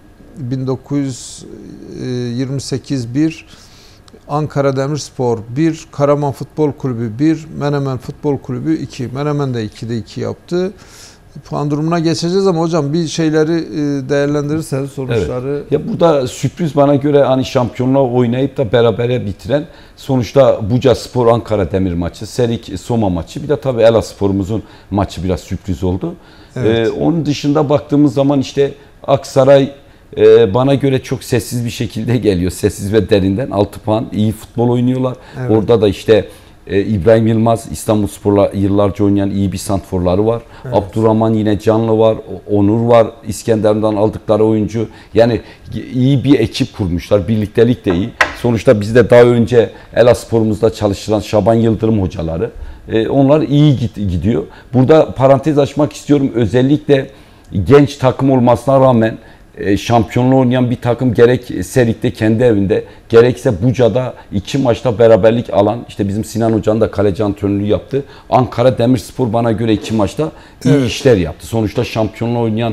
1928 1, Ankara Demirspor 1, Karaman Futbol Kulübü 1, Menemen Futbol Kulübü 2. Menemen de 2'de 2 yaptı. Puan durumuna geçeceğiz ama hocam bir şeyleri değerlendirirseniz sonuçları. Evet. Ya burada sürpriz bana göre hani şampiyonluğa oynayıp da berabere bitiren sonuçta Buca Spor Ankara Demir maçı, Serik Soma maçı, bir de tabii Elazığspor'umuzun maçı biraz sürpriz oldu. Evet. Onun dışında baktığımız zaman işte Aksaray bana göre çok sessiz bir şekilde geliyor. Sessiz ve derinden 6 puan, iyi futbol oynuyorlar. Evet. Orada da işte İbrahim Yılmaz, İstanbulspor'la yıllarca oynayan iyi bir santrforları var. Evet. Abdurrahman yine canlı var. Onur var. İskenderun'dan aldıkları oyuncu. Yani iyi bir ekip kurmuşlar. Birliktelik de iyi. Sonuçta bizde daha önce Elazığspor'umuzda çalışılan Şaban Yıldırım hocaları. Onlar iyi gidiyor. Burada parantez açmak istiyorum. Özellikle genç takım olmasına rağmen şampiyonluğu oynayan bir takım gerek Serik'te kendi evinde gerekse Buca'da 2 maçta beraberlik alan, işte bizim Sinan Hoca'nın da kaleci antrenörlüğü yaptı. Ankara Demirspor bana göre 2 maçta iyi işler yaptı. Sonuçta şampiyonluğu oynayan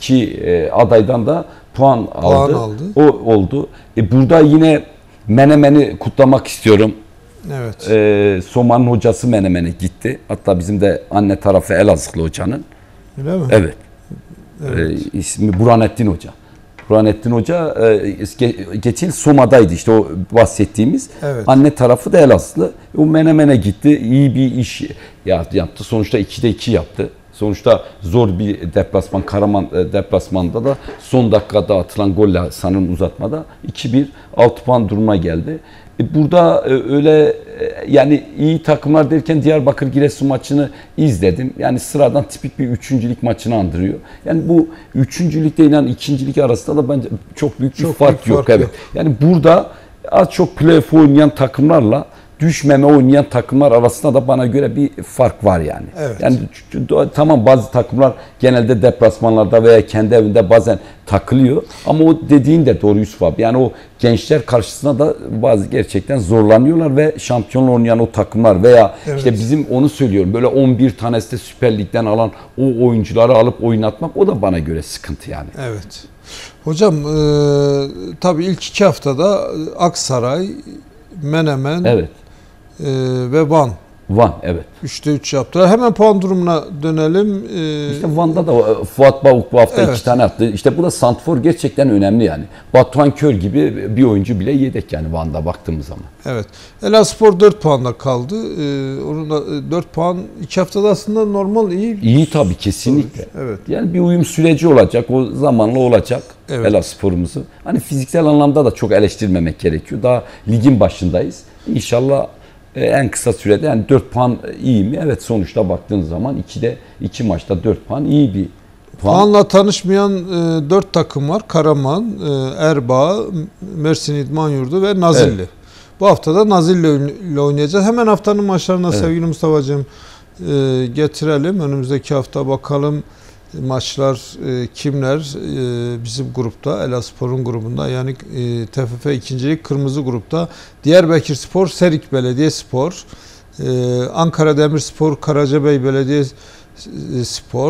2 adaydan da puan aldı. O oldu. Burada yine Menemen'i kutlamak istiyorum. Evet. Soma'nın hocası Menemen'e gitti. Hatta bizim de anne tarafı Elazığlı hocanın. Öyle mi? Evet. Evet. İsmi Burhanettin Hoca. Burhanettin Hoca geçen yıl Soma'daydı işte o bahsettiğimiz. Evet. Anne tarafı da Elazığlı. O Menemen'e gitti. İyi bir iş yaptı. Sonuçta 2'de 2 yaptı. Sonuçta zor bir deplasman. Karaman deplasmanda da son dakikada atılan golle sanırım uzatmada 2-1 6 puan duruma geldi. Burada öyle yani iyi takımlar derken Diyarbakır Giresun maçını izledim. Yani sıradan tipik bir üçüncülük maçını andırıyor. Yani bu üçüncülükle inan ikincilik arasında da bence çok büyük bir fark yok. Evet. Yani burada az çok playoff oynayan takımlarla düşmeme oynayan takımlar arasında da bana göre bir fark var yani. Evet. Yani tamam, bazı takımlar genelde deplasmanlarda veya kendi evinde bazen takılıyor ama o dediğin de doğru Yusuf abi. Yani o gençler karşısında da bazı gerçekten zorlanıyorlar ve şampiyonla oynayan o takımlar veya işte bizim onu söylüyorum böyle 11 tanesi de Süper Lig'den alan o oyuncuları alıp oynatmak, o da bana göre sıkıntı yani. Evet. Hocam tabii ilk 2 haftada Aksaray, Menemen ve Van. Evet. 3'te 3 yaptılar. Hemen puan durumuna dönelim. İşte Van'da da Fuat Bağuk bu hafta 2 tane attı. İşte bu da santfor gerçekten önemli yani. Batuhan Kör gibi bir oyuncu bile yedek yani Van'da baktığımız zaman. Evet. Elazığspor 4 puanla kaldı. Onun da 4 puan 2 haftada aslında normal iyi. İyi tabii, kesinlikle. Evet. Yani bir uyum süreci olacak. O zamanla olacak. Evet. Elazığspor'umuzu. Hani fiziksel anlamda da çok eleştirmemek gerekiyor. Daha ligin başındayız. İnşallah en kısa sürede yani 4 puan iyi mi? Evet, sonuçta baktığınız zaman 2 maçta 4 puan iyi bir puan. Puanla tanışmayan 4 takım var. Karaman, Erbaa, Mersin İdman Yurdu ve Nazilli. Evet. Bu hafta da Nazilli ile oynayacağız. Hemen haftanın maçlarına sevgili Mustafa'cığım getirelim. Önümüzdeki hafta bakalım maçlar kimler bizim grupta, Elazığspor'un grubunda, yani TFF 2. Lig Kırmızı grupta Diyarbakırspor, Serik Belediyespor, Ankara Demirspor, Karacabey Belediyespor,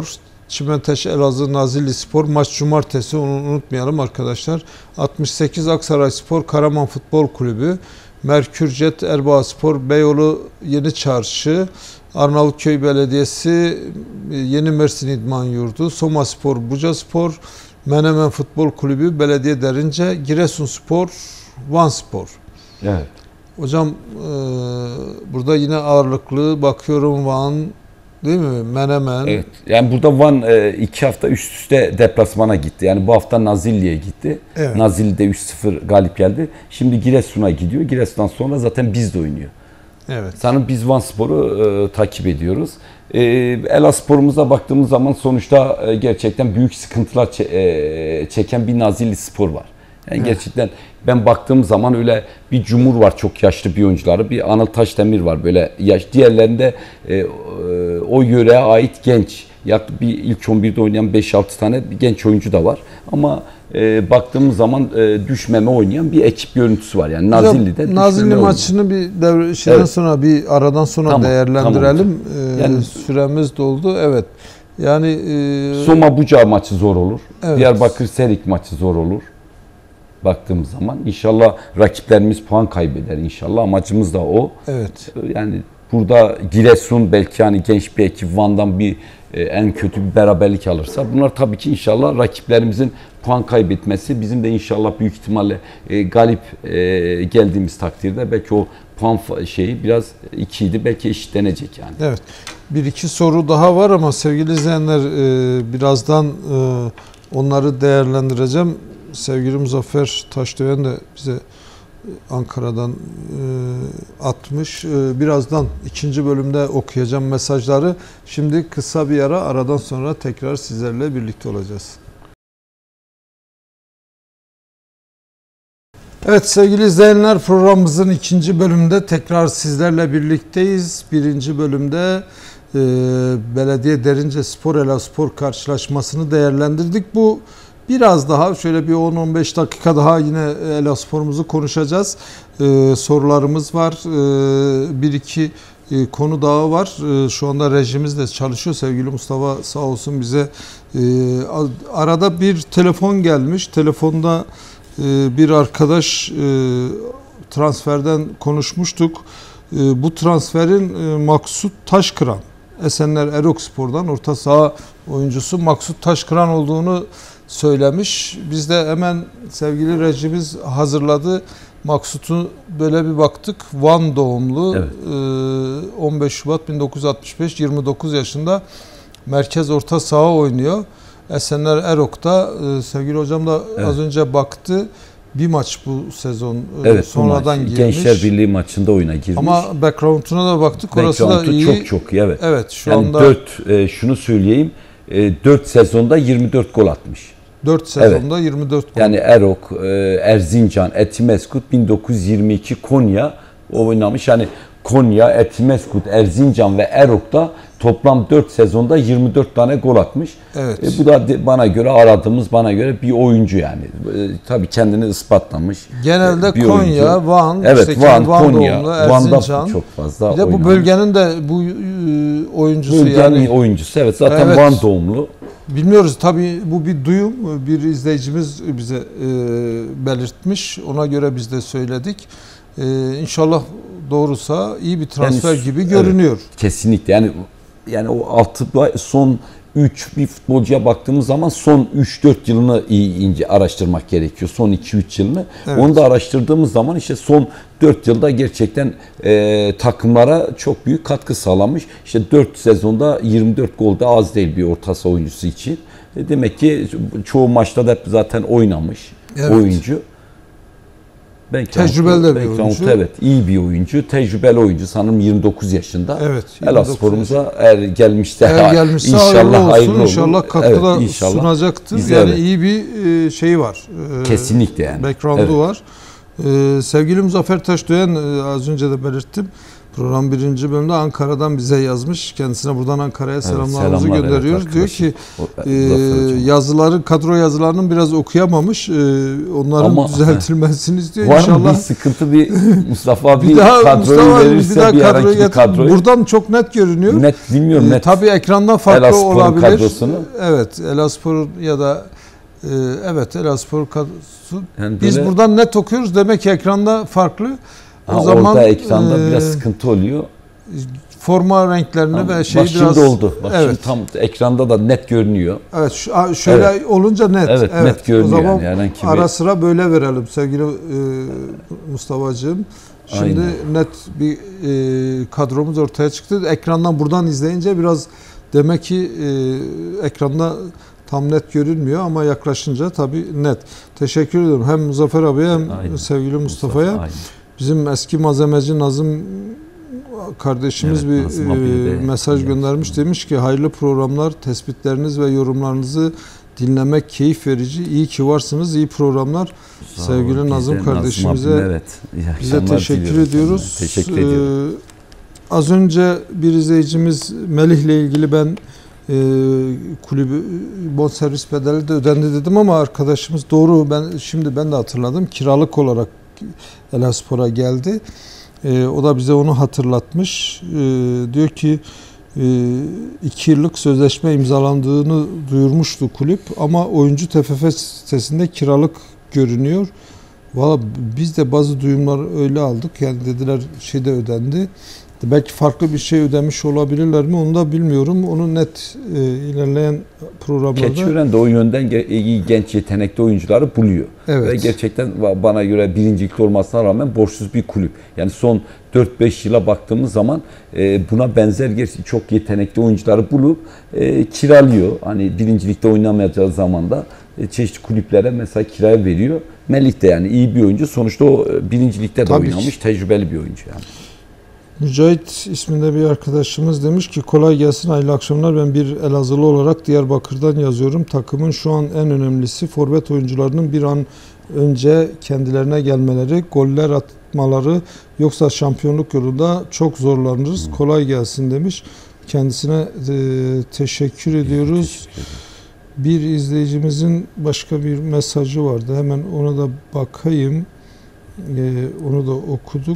Çimenteş Elazığ Nazilli Spor maç cumartesi, onu unutmayalım arkadaşlar. 68 Aksaray Spor Karaman Futbol Kulübü, Merkürjet Erbaa Spor Beyoğlu Yeni Çarşı, Arnavutköy Belediyesi Yeni Mersin İdman Yurdu, Soma Spor Buca Spor, Menemen Futbol Kulübü Belediye Derince, Giresunspor Van Spor. Evet. Hocam burada yine ağırlıklı bakıyorum Van, değil mi? Menemen. Evet. Yani burada Van 2 hafta üst üste deplasmana gitti. Yani bu hafta Nazilli'ye gitti. Evet. Nazilli'de 3-0 galip geldi. Şimdi Giresun'a gidiyor. Giresun'dan sonra zaten Biz'de oynuyor. Evet. Sanırım biz Van Spor'u takip ediyoruz. Elazığspor'umuza baktığımız zaman sonuçta gerçekten büyük sıkıntılar çeken bir Nazilli Spor var. Yani gerçekten ben baktığım zaman öyle bir Cumhur var, çok yaşlı bir oyuncuları. Bir Anıl Taşdemir var böyle yaş. Diğerlerinde o yöreye ait genç. Bir ilk 11'de oynayan 5-6 tane bir genç oyuncu da var. Ama baktığımız zaman düşmeme oynayan bir ekip görüntüsü var. Yani Nazilli'de Nazilli maçını bir sonra bir aradan sonra değerlendirelim. Tamam. Yani süremiz doldu. Evet. Yani Soma Buca maçı zor olur. Evet. Diyarbakır Serik maçı zor olur. Baktığımız zaman inşallah rakiplerimiz puan kaybeder inşallah, amacımız da o. Evet. Yani burada Giresun belki yani genç bir ekip Van'dan bir en kötü bir beraberlik alırsa, bunlar tabii ki inşallah rakiplerimizin puan kaybetmesi, bizim de inşallah büyük ihtimalle galip geldiğimiz takdirde belki o puan şeyi biraz 2'ydi, belki eşitlenecek yani. Evet. Bir iki soru daha var ama sevgili izleyenler birazdan onları değerlendireceğim. Sevgili Muzaffer Taşdöven de bize Ankara'dan atmış. Birazdan ikinci bölümde okuyacağım mesajları. Şimdi kısa bir aradan sonra tekrar sizlerle birlikte olacağız. Evet sevgili izleyenler, programımızın ikinci bölümünde tekrar sizlerle birlikteyiz. Birinci bölümde Belediye Derince Spor Elazığspor karşılaşmasını değerlendirdik. Bu biraz daha şöyle bir 10-15 dakika daha yine Elazığspor'umuzu konuşacağız. Sorularımız var. Bir iki konu daha var. Şu anda rejimiz de çalışıyor. Sevgili Mustafa sağ olsun bize arada bir telefon gelmiş. Telefonda bir arkadaş transferden konuşmuştuk. Bu transferin Maksut Taşkıran, Esenler Erokspor'dan orta saha oyuncusu Maksut Taşkıran olduğunu söylemiş. Biz de hemen sevgili rejimiz hazırladı. Maksut'u böyle bir baktık. Van doğumlu. Evet. 15 Şubat 1965, 29 yaşında merkez orta saha oynuyor. Esenler Erok'ta sevgili hocam da az önce baktı. Bir maç bu sezon sonradan girmiş. Gençler Birliği maçında oyuna girmiş. Ama background'una da baktık. Orası da iyi. Çok iyi, evet. Evet, şu yani anda şunu söyleyeyim. 4 sezonda 24 gol atmış. 4 sezonda 24 gol. Yani Erok, Erzincan, Etimeskut 1922 Konya oynamış. Yani Konya, Etimeskut, Erzincan ve Erok'ta toplam 4 sezonda 24 tane gol atmış. Evet. Bu da bana göre bir oyuncu yani. Tabii kendini ispatlamış. Genelde bir Konya, oyuncu. Van, evet, işte Van, Konya, doğumlu, Erzincan. Çok fazla. Bir de bu bölgenin de bu oyuncusu bölgenin yani. oyuncusu, evet, zaten evet. Van doğumlu. Bilmiyoruz tabii, bu bir duyum. Bir izleyicimiz bize belirtmiş. Ona göre biz de söyledik. İnşallah doğrusa iyi bir transfer yani, gibi görünüyor. Evet, kesinlikle. Yani o son 3 bir futbolcuya baktığımız zaman son 3-4 yılını iyi araştırmak gerekiyor. Son 2-3 yılını. Evet. Onu da araştırdığımız zaman işte son 4 yılda gerçekten takımlara çok büyük katkı sağlamış. İşte 4 sezonda 24 gol de az değil bir orta saha oyuncusu için. Demek ki çoğu maçta da zaten oynamış oyuncu. Tecrübeli de bir oyuncu. Evet, iyi bir oyuncu, tecrübeli oyuncu. Sanırım 29 yaşında. Evet. Elazığspor'umuza gelmişse inşallah hayırlı olsun. İnşallah katkıda sunacaktır. Biz, yani iyi bir şeyi var. Kesinlikle yani. Background'u var. Sevgili Muzaffer Taşdöven, az önce de belirttim. Program 1. bölümde Ankara'dan bize yazmış. Kendisine buradan Ankara'ya selamlarımızı selamlar, gönderiyoruz. evet, diyor ki yazıları, kadro yazılarının biraz okuyamamış. Onların düzeltilmesini istiyor. Var İnşallah. mı bir sıkıntı, bir Mustafa bir daha kadroyu verirse bir kadroyu kadroyu. Buradan çok net görünüyor. Net bilmiyorum. Net. Tabii ekrandan farklı Elazığ olabilir. Kadrosunu. Evet, Elazığ ya da evet, Elazığ kadrosu. Yani biz buradan net okuyoruz. Demek ki ekranda farklı. O zaman orada ekranda biraz sıkıntı oluyor. Forma renklerini ve şeyi biraz oldu. Bak şimdi tam ekranda da net görünüyor. Evet, şöyle olunca net. Evet, net görünüyor. O zaman yani ara sıra böyle verelim sevgili Mustafa'cığım. Şimdi net bir kadromuz ortaya çıktı. Ekrandan buradan izleyince biraz demek ki ekranda tam net görünmüyor ama yaklaşınca tabii net. Teşekkür ediyorum hem Muzaffer abiye hem sevgili Mustafa'ya. Bizim eski malzemeci Nazım kardeşimiz bir mesaj göndermiş. Demiş ki hayırlı programlar, tespitleriniz ve yorumlarınızı dinlemek keyif verici. İyi ki varsınız, iyi programlar. Sevgili Nazım kardeşimize bize teşekkür ediyoruz. Teşekkür ediyorum. Az önce bir izleyicimiz Melih'le ilgili ben kulübü bonservis bedeli de ödendi dedim ama arkadaşımız doğru, ben de hatırladım. Kiralık olarak Elazığspor'a geldi. O da bize onu hatırlatmış. Diyor ki 2 yıllık sözleşme imzalandığını duyurmuştu kulüp ama oyuncu TFF sitesinde kiralık görünüyor. Valla biz de bazı duyumlar öyle aldık. Yani dediler şeyde ödendi. Belki farklı bir şey ödemiş olabilirler mi onu da bilmiyorum. Onu net ilerleyen programlarda... Keçiören de o yönden genç yetenekli oyuncuları buluyor. Evet. Ve gerçekten bana göre birincilikte olmasına rağmen borçsuz bir kulüp. Yani son 4-5 yıla baktığımız zaman buna benzer çok yetenekli oyuncuları bulup kiralıyor. Hani birincilikte oynamayacağı zaman da çeşitli kulüplere mesela kiraya veriyor. Melih de yani iyi bir oyuncu. Sonuçta o birincilikte de oynamış. Tecrübeli bir oyuncu yani. Mücahit isminde bir arkadaşımız demiş ki kolay gelsin, hayırlı akşamlar. Ben bir Elazığlı olarak Diyarbakır'dan yazıyorum. Takımın şu an en önemlisi forvet oyuncularının bir an önce kendilerine gelmeleri, goller atmaları, yoksa şampiyonluk yolunda çok zorlanırız. Kolay gelsin demiş. Kendisine teşekkür ediyoruz. Bir izleyicimizin başka bir mesajı vardı. Hemen ona da bakayım. Onu da okuduk.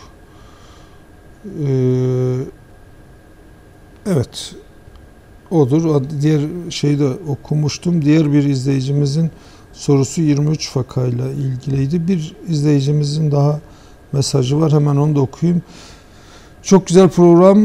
Evet, odur. Diğer şeyi de okumuştum. Diğer bir izleyicimizin sorusu 23 fakayla ilgiliydi. Bir izleyicimizin daha mesajı var. Hemen onu da okuyayım. Çok güzel program.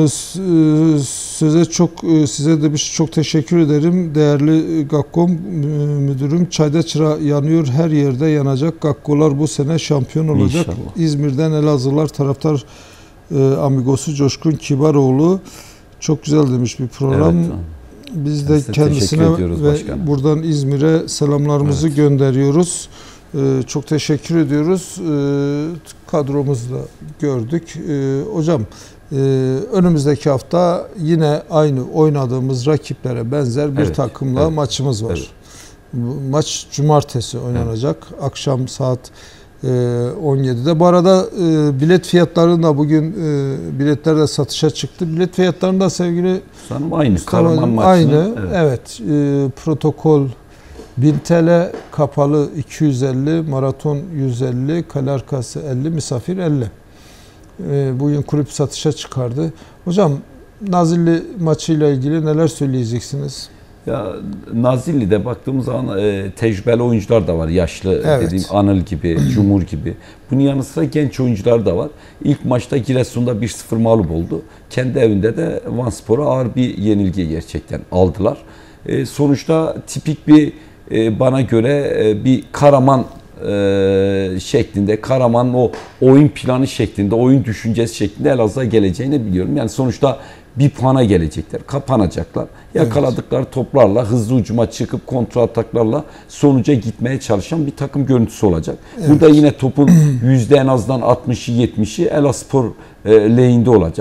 Size de çok teşekkür ederim. Değerli Gakkom müdürüm. Çayda çıra yanıyor, her yerde yanacak. Gakkolar bu sene şampiyon olacak. İnşallah. İzmir'den Elazığlar taraftar amigosu Coşkun Kibaroğlu. Çok güzel demiş bir program. Evet, biz de kendisine ve başkanım, buradan İzmir'e selamlarımızı gönderiyoruz. Çok teşekkür ediyoruz. Kadromuzu da gördük. Hocam önümüzdeki hafta yine aynı oynadığımız rakiplere benzer bir takımla maçımız var. Evet. Maç cumartesi oynanacak. Evet. Akşam saat 17'de. Bu arada bilet fiyatları da bugün biletler de satışa çıktı. Bilet fiyatlarını da sevgili sanırım aynı. Karaman maçı. Aynı. Evet. Protokol 1000 TL, kapalı 250, maraton 150, kale arkası 50, misafir 50. Bugün kulüp satışa çıkardı. Hocam Nazilli maçıyla ilgili neler söyleyeceksiniz? Ya Nazilli'de baktığımız zaman tecrübeli oyuncular da var. Yaşlı dediğim Anıl gibi, Cumhur gibi. Bunun yanı sıra genç oyuncular da var. İlk maçta Giresun'da 1-0 mağlup oldu. Kendi evinde de Vanspor'a ağır bir yenilgi gerçekten aldılar. Sonuçta tipik bir bana göre bir Karaman şeklinde, Karaman'ın o oyun planı şeklinde, oyun düşüncesi şeklinde Elazığ'a geleceğini biliyorum. Yani sonuçta bir puana gelecekler, kapanacaklar. Yakaladıkları toplarla, hızlı ucuma çıkıp kontra ataklarla sonuca gitmeye çalışan bir takım görüntüsü olacak. Evet. Burada yine topun en azından 60'ı 70'i Elazığspor lehinde olacak.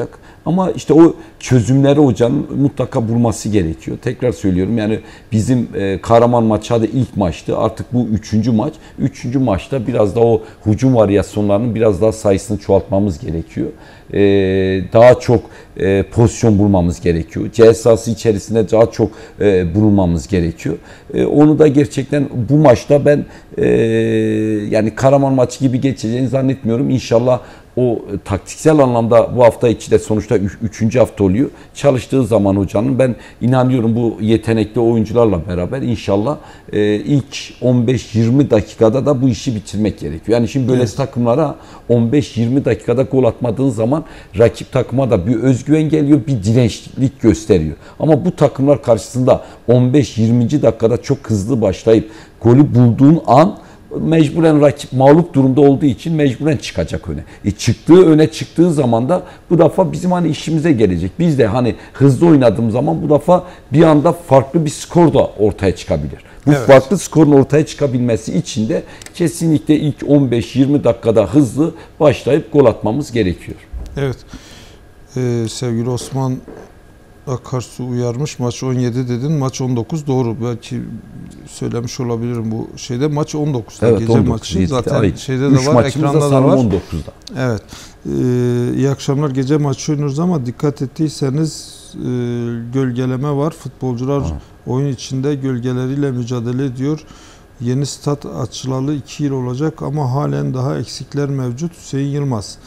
Ama işte o çözümleri hocanın mutlaka bulması gerekiyor. Tekrar söylüyorum, yani bizim Kahraman maçı da ilk maçtı. Artık bu 3. maç. 3. maçta biraz daha o hücum varyasyonlarının biraz daha sayısını çoğaltmamız gerekiyor. Daha çok pozisyon bulmamız gerekiyor. Ceza sahası içerisinde daha çok bulunmamız gerekiyor. Onu da gerçekten bu maçta ben yani Karaman maçı gibi geçeceğini zannetmiyorum. İnşallah o taktiksel anlamda bu hafta içi de sonuçta 3. hafta oluyor. Çalıştığı zaman hocanın, ben inanıyorum bu yetenekli oyuncularla beraber inşallah ilk 15-20 dakikada da bu işi bitirmek gerekiyor. Yani şimdi böyle takımlara 15-20 dakikada gol atmadığın zaman rakip takıma da bir özgüven geliyor, bir dirençlik gösteriyor. Ama bu takımlar karşısında 15-20. dakikada çok hızlı başlayıp golü bulduğun an mecburen rakip mağlup durumda olduğu için mecburen çıkacak öne. Öne çıktığı zaman da bu defa bizim hani işimize gelecek. Biz de hani hızlı oynadığımız zaman bu defa bir anda farklı bir skor da ortaya çıkabilir. Bu farklı skorun ortaya çıkabilmesi için de kesinlikle ilk 15-20 dakikada hızlı başlayıp gol atmamız gerekiyor. Evet. Sevgili Osman Akarsu uyarmış. Maç 17 dedin. Maç 19. Doğru. Belki söylemiş olabilirim bu şeyde. Maç 19'da. Evet, gece 19, maçı. Zaten aynen. şeyde de var. Ekranda da var. 19'da. Evet. İyi akşamlar. Gece maçı oynuyoruz ama dikkat ettiyseniz gölgeleme var. Futbolcular oyun içinde gölgeleriyle mücadele ediyor. Yeni stat açılalı 2 yıl olacak ama halen daha eksikler mevcut. Hüseyin Yılmaz.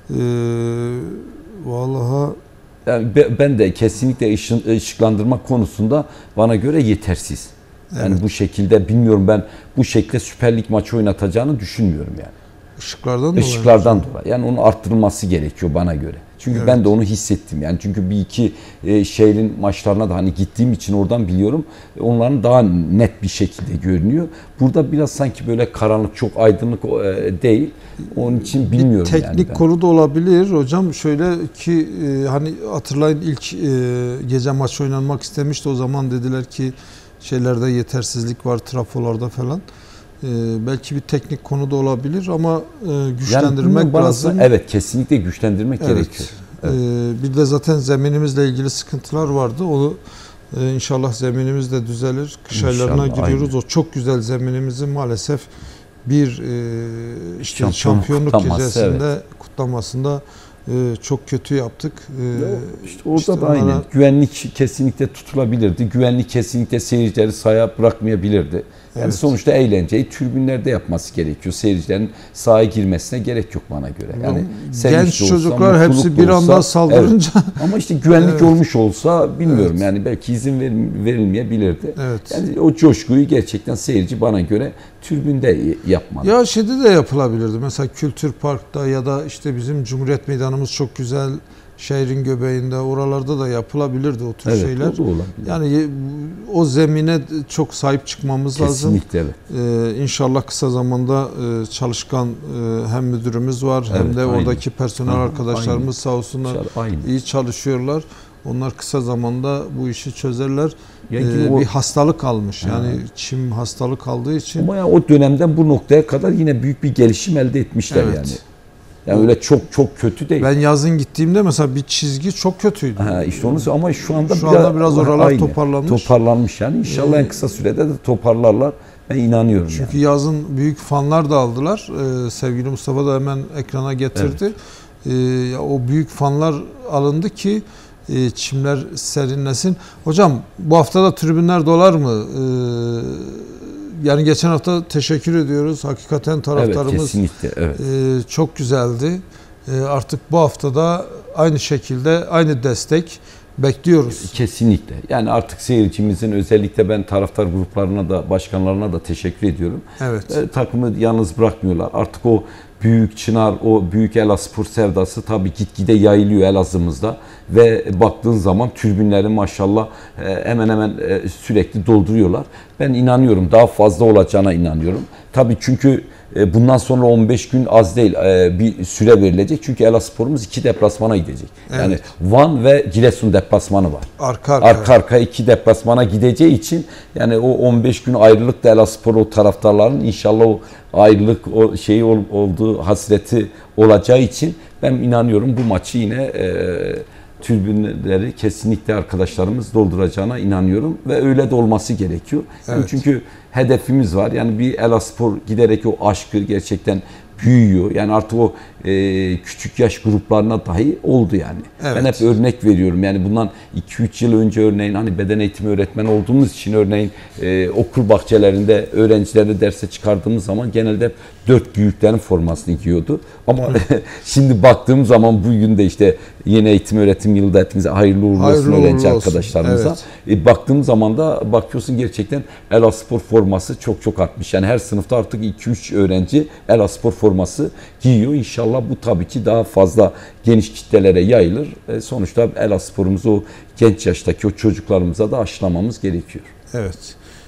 Vallahi Yani ben de kesinlikle ışıklandırma konusunda bana göre yetersiz. Yani bu şekilde, bilmiyorum, ben bu şekilde Süper Lig maçı oynatacağını düşünmüyorum yani. Işıklardan dolayı. Yani onun arttırılması gerekiyor bana göre. Çünkü ben de onu hissettim. Yani çünkü bir iki şehrin maçlarına da hani gittiğim için oradan biliyorum. Onların daha net bir şekilde görünüyor. Burada biraz sanki böyle karanlık, çok aydınlık değil. Onun için bilmiyorum bir yani. Teknik konu da olabilir hocam. Şöyle ki hani hatırlayın, ilk gece maç oynanmak istemişti. O zaman dediler ki şeylerde yetersizlik var, trafolarda falan. Belki bir teknik konu da olabilir ama güçlendirmek yani lazım. Evet, kesinlikle güçlendirmek gerekiyor. Evet. Bir de zaten zeminimizle ilgili sıkıntılar vardı. Onu inşallah zeminimiz de düzelir. Kış aylarına giriyoruz. Aynen. O çok güzel zeminimizi maalesef bir işte şampiyonluk gecesinde kutlamasında çok kötü yaptık. İşte orada da aynen. Güvenlik kesinlikle tutulabilirdi. Güvenlik kesinlikle seyircileri sahaya bırakmayabilirdi. Yani sonuçta eğlenceyi tribünlerde yapması gerekiyor. Seyircilerin sahaya girmesine gerek yok bana göre. Yani genç çocuklar hepsi bir anda saldırınca. Evet. Ama işte güvenlik olmuş olsa bilmiyorum yani belki izin verilmeyebilirdi. Evet. Yani o coşkuyu gerçekten seyirci bana göre tribünde yapmalı. Ya şeyde de yapılabilirdi. Mesela Kültür Park'ta ya da işte bizim Cumhuriyet Meydanımız çok güzel. Şehrin göbeğinde, oralarda da yapılabilirdi o tür şeyler. O da olabilir. Yani o zemine çok sahip çıkmamız lazım. Kesinlikle evet. İnşallah kısa zamanda çalışkan hem müdürümüz var hem de oradaki personel arkadaşlarımız sağ olsunlar iyi çalışıyorlar. Onlar kısa zamanda bu işi çözerler. Bir hastalık almış. Yani çim hastalık aldığı için. Ama yani o dönemden bu noktaya kadar yine büyük bir gelişim elde etmişler yani. Yani öyle çok kötü değil. Ben yazın gittiğimde mesela bir çizgi çok kötüydü. İşte onu, ama şu anda biraz oralar toparlanmış. Toparlanmış yani. İnşallah en kısa sürede de toparlarlar. Ben inanıyorum. Çünkü yazın büyük fanlar da aldılar. Sevgili Mustafa da hemen ekrana getirdi. Evet. O büyük fanlar alındı ki çimler serinlesin. Hocam bu hafta da tribünler dolar mı? Yani geçen hafta teşekkür ediyoruz. Hakikaten taraftarımız çok güzeldi. Artık bu hafta da aynı şekilde aynı destek bekliyoruz. Kesinlikle. Yani artık seyircimizin, özellikle ben taraftar gruplarına da, başkanlarına da teşekkür ediyorum. Evet. Takımı yalnız bırakmıyorlar. Artık o büyük Çınar, o büyük Elazığspor sevdası tabii gitgide yayılıyor Elazığ'ımızda. Ve baktığın zaman tribünleri maşallah hemen hemen sürekli dolduruyorlar. Ben inanıyorum, daha fazla olacağına inanıyorum. Tabii çünkü bundan sonra 15 gün az değil bir süre verilecek. Çünkü Elazığspor'umuz 2 deplasmana gidecek. Evet. Yani Van ve Giresun deplasmanı var. Arka arkaya 2 deplasmana gideceği için yani o 15 gün ayrılık da Elazığspor o taraftarların inşallah o ayrılık o şeyi olduğu hasreti olacağı için ben inanıyorum bu maçı yine tribünleri kesinlikle arkadaşlarımız dolduracağına inanıyorum ve öyle de olması gerekiyor. Yani Evet. çünkü hedefimiz var. Yani bir Elazığspor giderek o aşkı gerçekten büyüyor. Yani artık o küçük yaş gruplarına dahi oldu yani. Evet. Ben hep örnek veriyorum. Yani bundan 2-3 yıl önce örneğin hani beden eğitimi öğretmeni olduğumuz için örneğin okul bahçelerinde öğrencileri derse çıkardığımız zaman genelde hep 4 büyüklerin formasını giyiyordu. Ama şimdi baktığım zaman bugün de işte yeni eğitim öğretim yılında hepimize hayırlı uğurlu olsun öğrenci arkadaşlarımıza. Evet. Baktığım zaman da bakıyorsun gerçekten Elazığspor forması çok artmış. Yani her sınıfta artık 2-3 öğrenci Elazığspor forması giyiyor. İnşallah bu tabii ki daha fazla geniş kitlelere yayılır. Sonuçta Elazığspor'umuzu o genç yaştaki o çocuklarımıza da aşılamamız gerekiyor. Evet.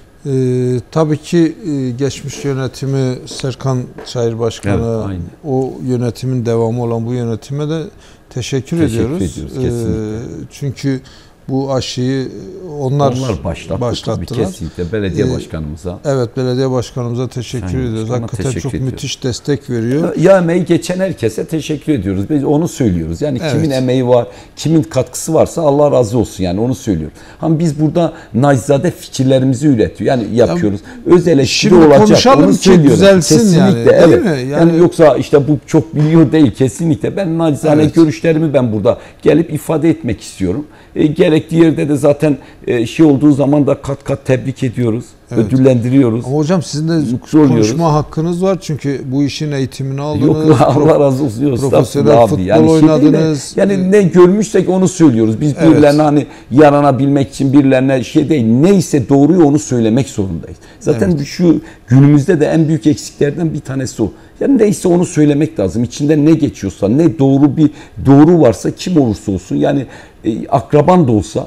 Tabii ki geçmiş yönetimi Serkan Çayır Başkanı, Evet, o yönetimin devamı olan bu yönetime de teşekkür ediyoruz. Kesinlikle. Çünkü bu aşıyı onlar başlattılar. Tabii, kesinlikle belediye başkanımıza. Evet, belediye başkanımıza teşekkür ediyoruz. Hakikaten çok müthiş destek veriyor. Ya emeği geçen herkese teşekkür ediyoruz. Biz onu söylüyoruz. Yani kimin emeği var, kimin katkısı varsa Allah razı olsun, yani onu söylüyorum. Ama biz burada nacizade fikirlerimizi üretiyor. Yani yapıyoruz. Öz eleştiri olacak. Onu söylüyorum. Düzelsin kesinlikle. Yani, evet. mi? Yani yoksa işte bu çok biliyor değil kesinlikle. Ben nacizane görüşlerimi ben burada gelip ifade etmek istiyorum. Gerektiği yerde de zaten şey olduğu zaman da kat kat tebrik ediyoruz, ödüllendiriyoruz. Ama hocam sizin de konuşma hakkınız var çünkü bu işin eğitimini aldınız. Yok, Allah razı olsun. Profesyonel futbol yani oynadınız. Yani ne görmüşsek onu söylüyoruz. Biz birilerine hani yaranabilmek için birilerine şey değil, neyse doğruyu onu söylemek zorundayız. Zaten şu günümüzde de en büyük eksiklerden bir tanesi o. Yani neyse onu söylemek lazım. İçinde ne geçiyorsa, ne doğru varsa kim olursa olsun, yani akraban da olsa,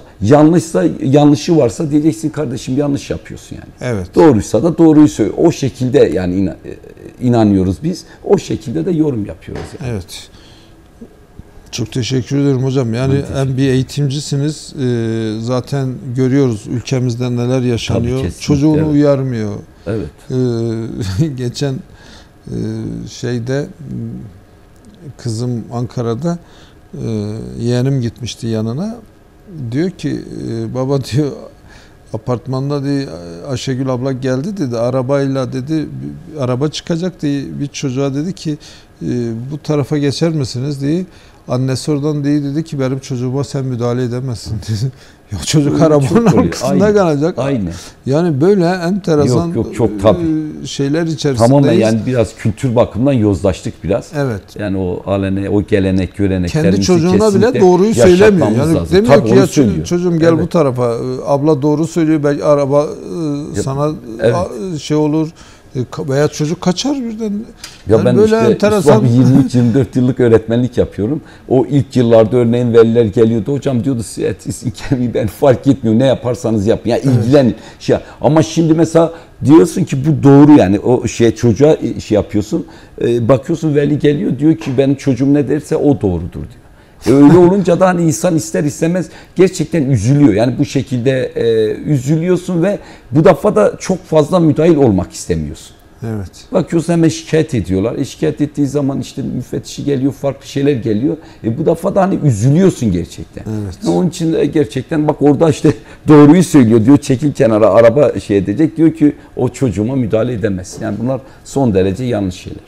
yanlışı varsa diyeceksin kardeşim yanlış yapıyorsun yani. Evet. Doğruysa da doğruyu söyle. O şekilde yani inanıyoruz biz. O şekilde de yorum yapıyoruz yani. Evet. Çok teşekkür ederim hocam. Yani hem bir eğitimcisiniz. Zaten görüyoruz ülkemizde neler yaşanıyor. Çocuğunu uyarmıyor. Evet. Geçen şeyde kızım Ankara'da yeğenim gitmişti yanına. Diyor ki baba diyor apartmanda diye Ayşegül abla geldi dedi, arabayla dedi, araba çıkacak diye bir çocuğa dedi ki bu tarafa geçer misiniz diye. Annesi oradan dedi ki benim çocuğuma sen müdahale edemezsin dedi. Ya çocuk arabanın arkasında kalacak. Aynen. Yani böyle enteresan çok tabii. Şeyler içerisindeyiz. Tamamen yani biraz kültür bakımından yozlaştık biraz. Evet. Yani o gelenek, göreneklerimizi kendi çocuğuna bile doğruyu söylemiyor. Yani lazım. demiyor tabii ki ya çocuğum gel bu tarafa. Abla doğru söylüyor. Belki araba sana şey olur. Veya çocuk kaçar birden. Ya yani ben böyle işte enteresan... 23-24 yıllık öğretmenlik yapıyorum. O ilk yıllarda örneğin veliler geliyordu. Hocam diyordu siz ben fark etmiyor. Ne yaparsanız yapın. Ya yani ilgilenin. Ama şimdi mesela diyorsun ki bu doğru, yani o çocuğa yapıyorsun. Bakıyorsun veli geliyor diyor ki benim çocuğum ne derse o doğrudur diyor. Öyle olunca da hani insan ister istemez gerçekten üzülüyor. Yani bu şekilde üzülüyorsun ve bu defa da çok fazla müdahil olmak istemiyorsun. Evet. Bakıyorsun hemen şikayet ediyorlar. Şikayet ettiği zaman işte müfettişi geliyor, farklı şeyler geliyor. Bu defa da hani üzülüyorsun gerçekten. Evet. Onun için gerçekten bak orada işte doğruyu söylüyor diyor. Çekil kenara, araba edecek. Diyor ki o çocuğuma müdahale edemezsin. Yani bunlar son derece yanlış şeyler.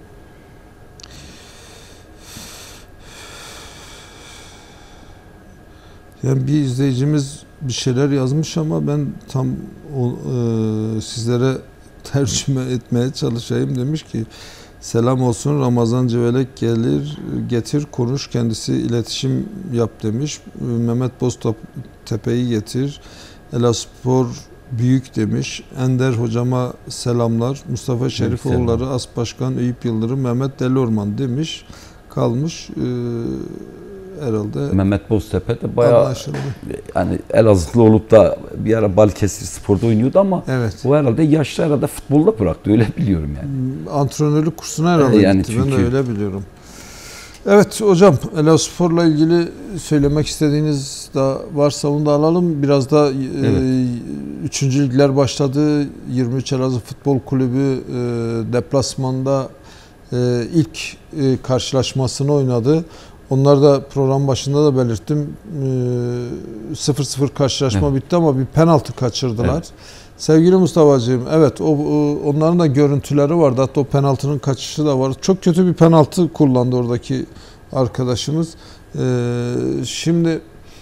Yani bir izleyicimiz bir şeyler yazmış ama ben tam sizlere tercüme etmeye çalışayım. Demiş ki selam olsun, Ramazan Civelek getir konuş, kendisi iletişim yap demiş. Mehmet Boztepe'yi getir. Elazığspor büyük demiş. Ender hocama selamlar. Mustafa Şerifoğulları, As Başkan Eyüp Yıldırım, Mehmet Deliorman demiş. Kalmış herhalde. Mehmet Boztepe de bayağı yani Elazığlı olup da bir ara Balıkesirspor'da oynuyordu ama bu herhalde yaşlı herhalde futbolda bıraktı, öyle biliyorum yani. Antrenörlük kursuna herhalde yani gitti. Ben de öyle biliyorum. Evet hocam, Elazığspor'la ilgili söylemek istediğiniz da varsa onu da alalım. Biraz da 3. ligler başladı. 23 Elazığ Futbol Kulübü deplasmanda ilk karşılaşmasını oynadı. Onlar da program başında da belirttim. 0-0 karşılaşma bitti ama bir penaltı kaçırdılar. Evet. Sevgili Mustafa'cığım, evet onların da görüntüleri vardı. Hatta o penaltının kaçışı da var. Çok kötü bir penaltı kullandı oradaki arkadaşımız. Şimdi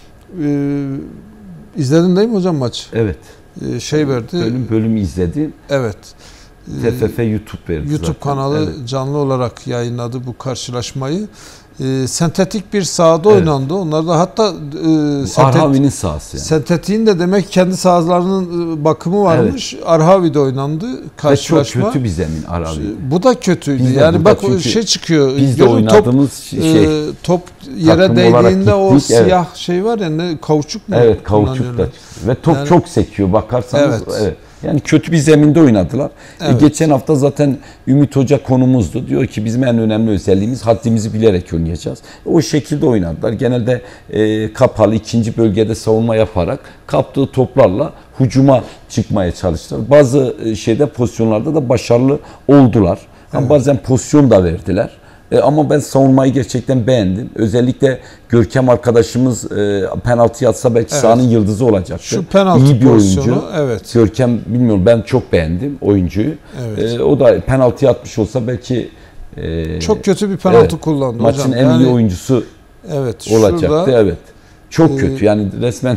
izledin değil mi hocam maç? Evet. Verdi. Bölüm izledim. Evet. TFF YouTube verdi YouTube zaten. kanalı canlı olarak yayınladı bu karşılaşmayı. Sentetik bir sahada oynandı. Onlar da hatta Arhavi'nin sahası yani. Sentetiğin de demek kendi sahalarının bakımı varmış. Evet. Arhavi'de oynandı karşılaşma. Ve çok kötü bir zemin Arhavi. Bu da kötüydü. Yani bak çıkıyor. Biz de oynadığımız top yere değdiğinde o siyah şey var ya, kauçuk mu? Evet, kauçuk da. Ve top yani, çok sekiyor bakarsanız. Evet. Yani kötü bir zeminde oynadılar. Evet. Geçen hafta zaten Ümit Hoca konumuzdu. Diyor ki bizim en önemli özelliğimiz haddimizi bilerek oynayacağız. O şekilde oynadılar. Genelde kapalı ikinci bölgede savunma yaparak kaptığı toplarla hücuma çıkmaya çalıştılar. Bazı pozisyonlarda da başarılı oldular. Evet. Bazen pozisyon da verdiler. Ama ben savunmayı gerçekten beğendim. Özellikle Görkem arkadaşımız penaltı atsa belki sahanın yıldızı olacaktı. Şu penaltı İyi bir oyuncu. Evet. Görkem bilmiyorum, ben çok beğendim oyuncuyu. Evet. O da penaltı atmış olsa belki çok kötü bir penaltı kullandı maçın hocam. en iyi oyuncusu olacaktı. Şurada, evet. Çok kötü yani resmen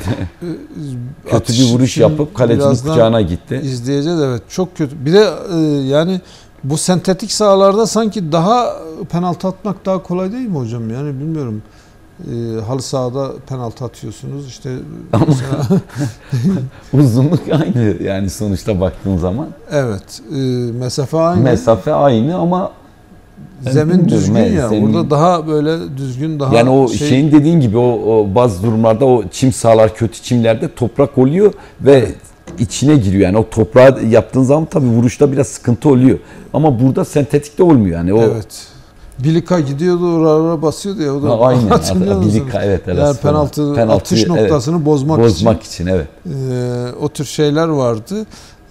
kötü bir vuruş yapıp kalecinin kucağına gitti. İzleyeceğiz, evet, çok kötü. Bir de yani bu sentetik sahalarda sanki daha penaltı atmak daha kolay değil mi hocam? Yani bilmiyorum. Halı sahada penaltı atıyorsunuz işte. Mesela... Uzunluk aynı yani sonuçta baktığın zaman. Evet. Mesafe aynı. Mesafe aynı ama zemin düzgün ya. Burada daha böyle düzgün, daha yani o şeyin dediğin gibi o bazı durumlarda o çim sahalar, kötü çimlerde toprak oluyor ve içine giriyor. Yani o toprağa yaptığın zaman tabii vuruşta biraz sıkıntı oluyor. Ama burada sentetikte olmuyor yani. Evet. Bilika gidiyordu, oraya basıyordu ya. O da aynen. Bilika, evet. Yani penaltı atış noktasını bozmak için. Evet. O tür şeyler vardı.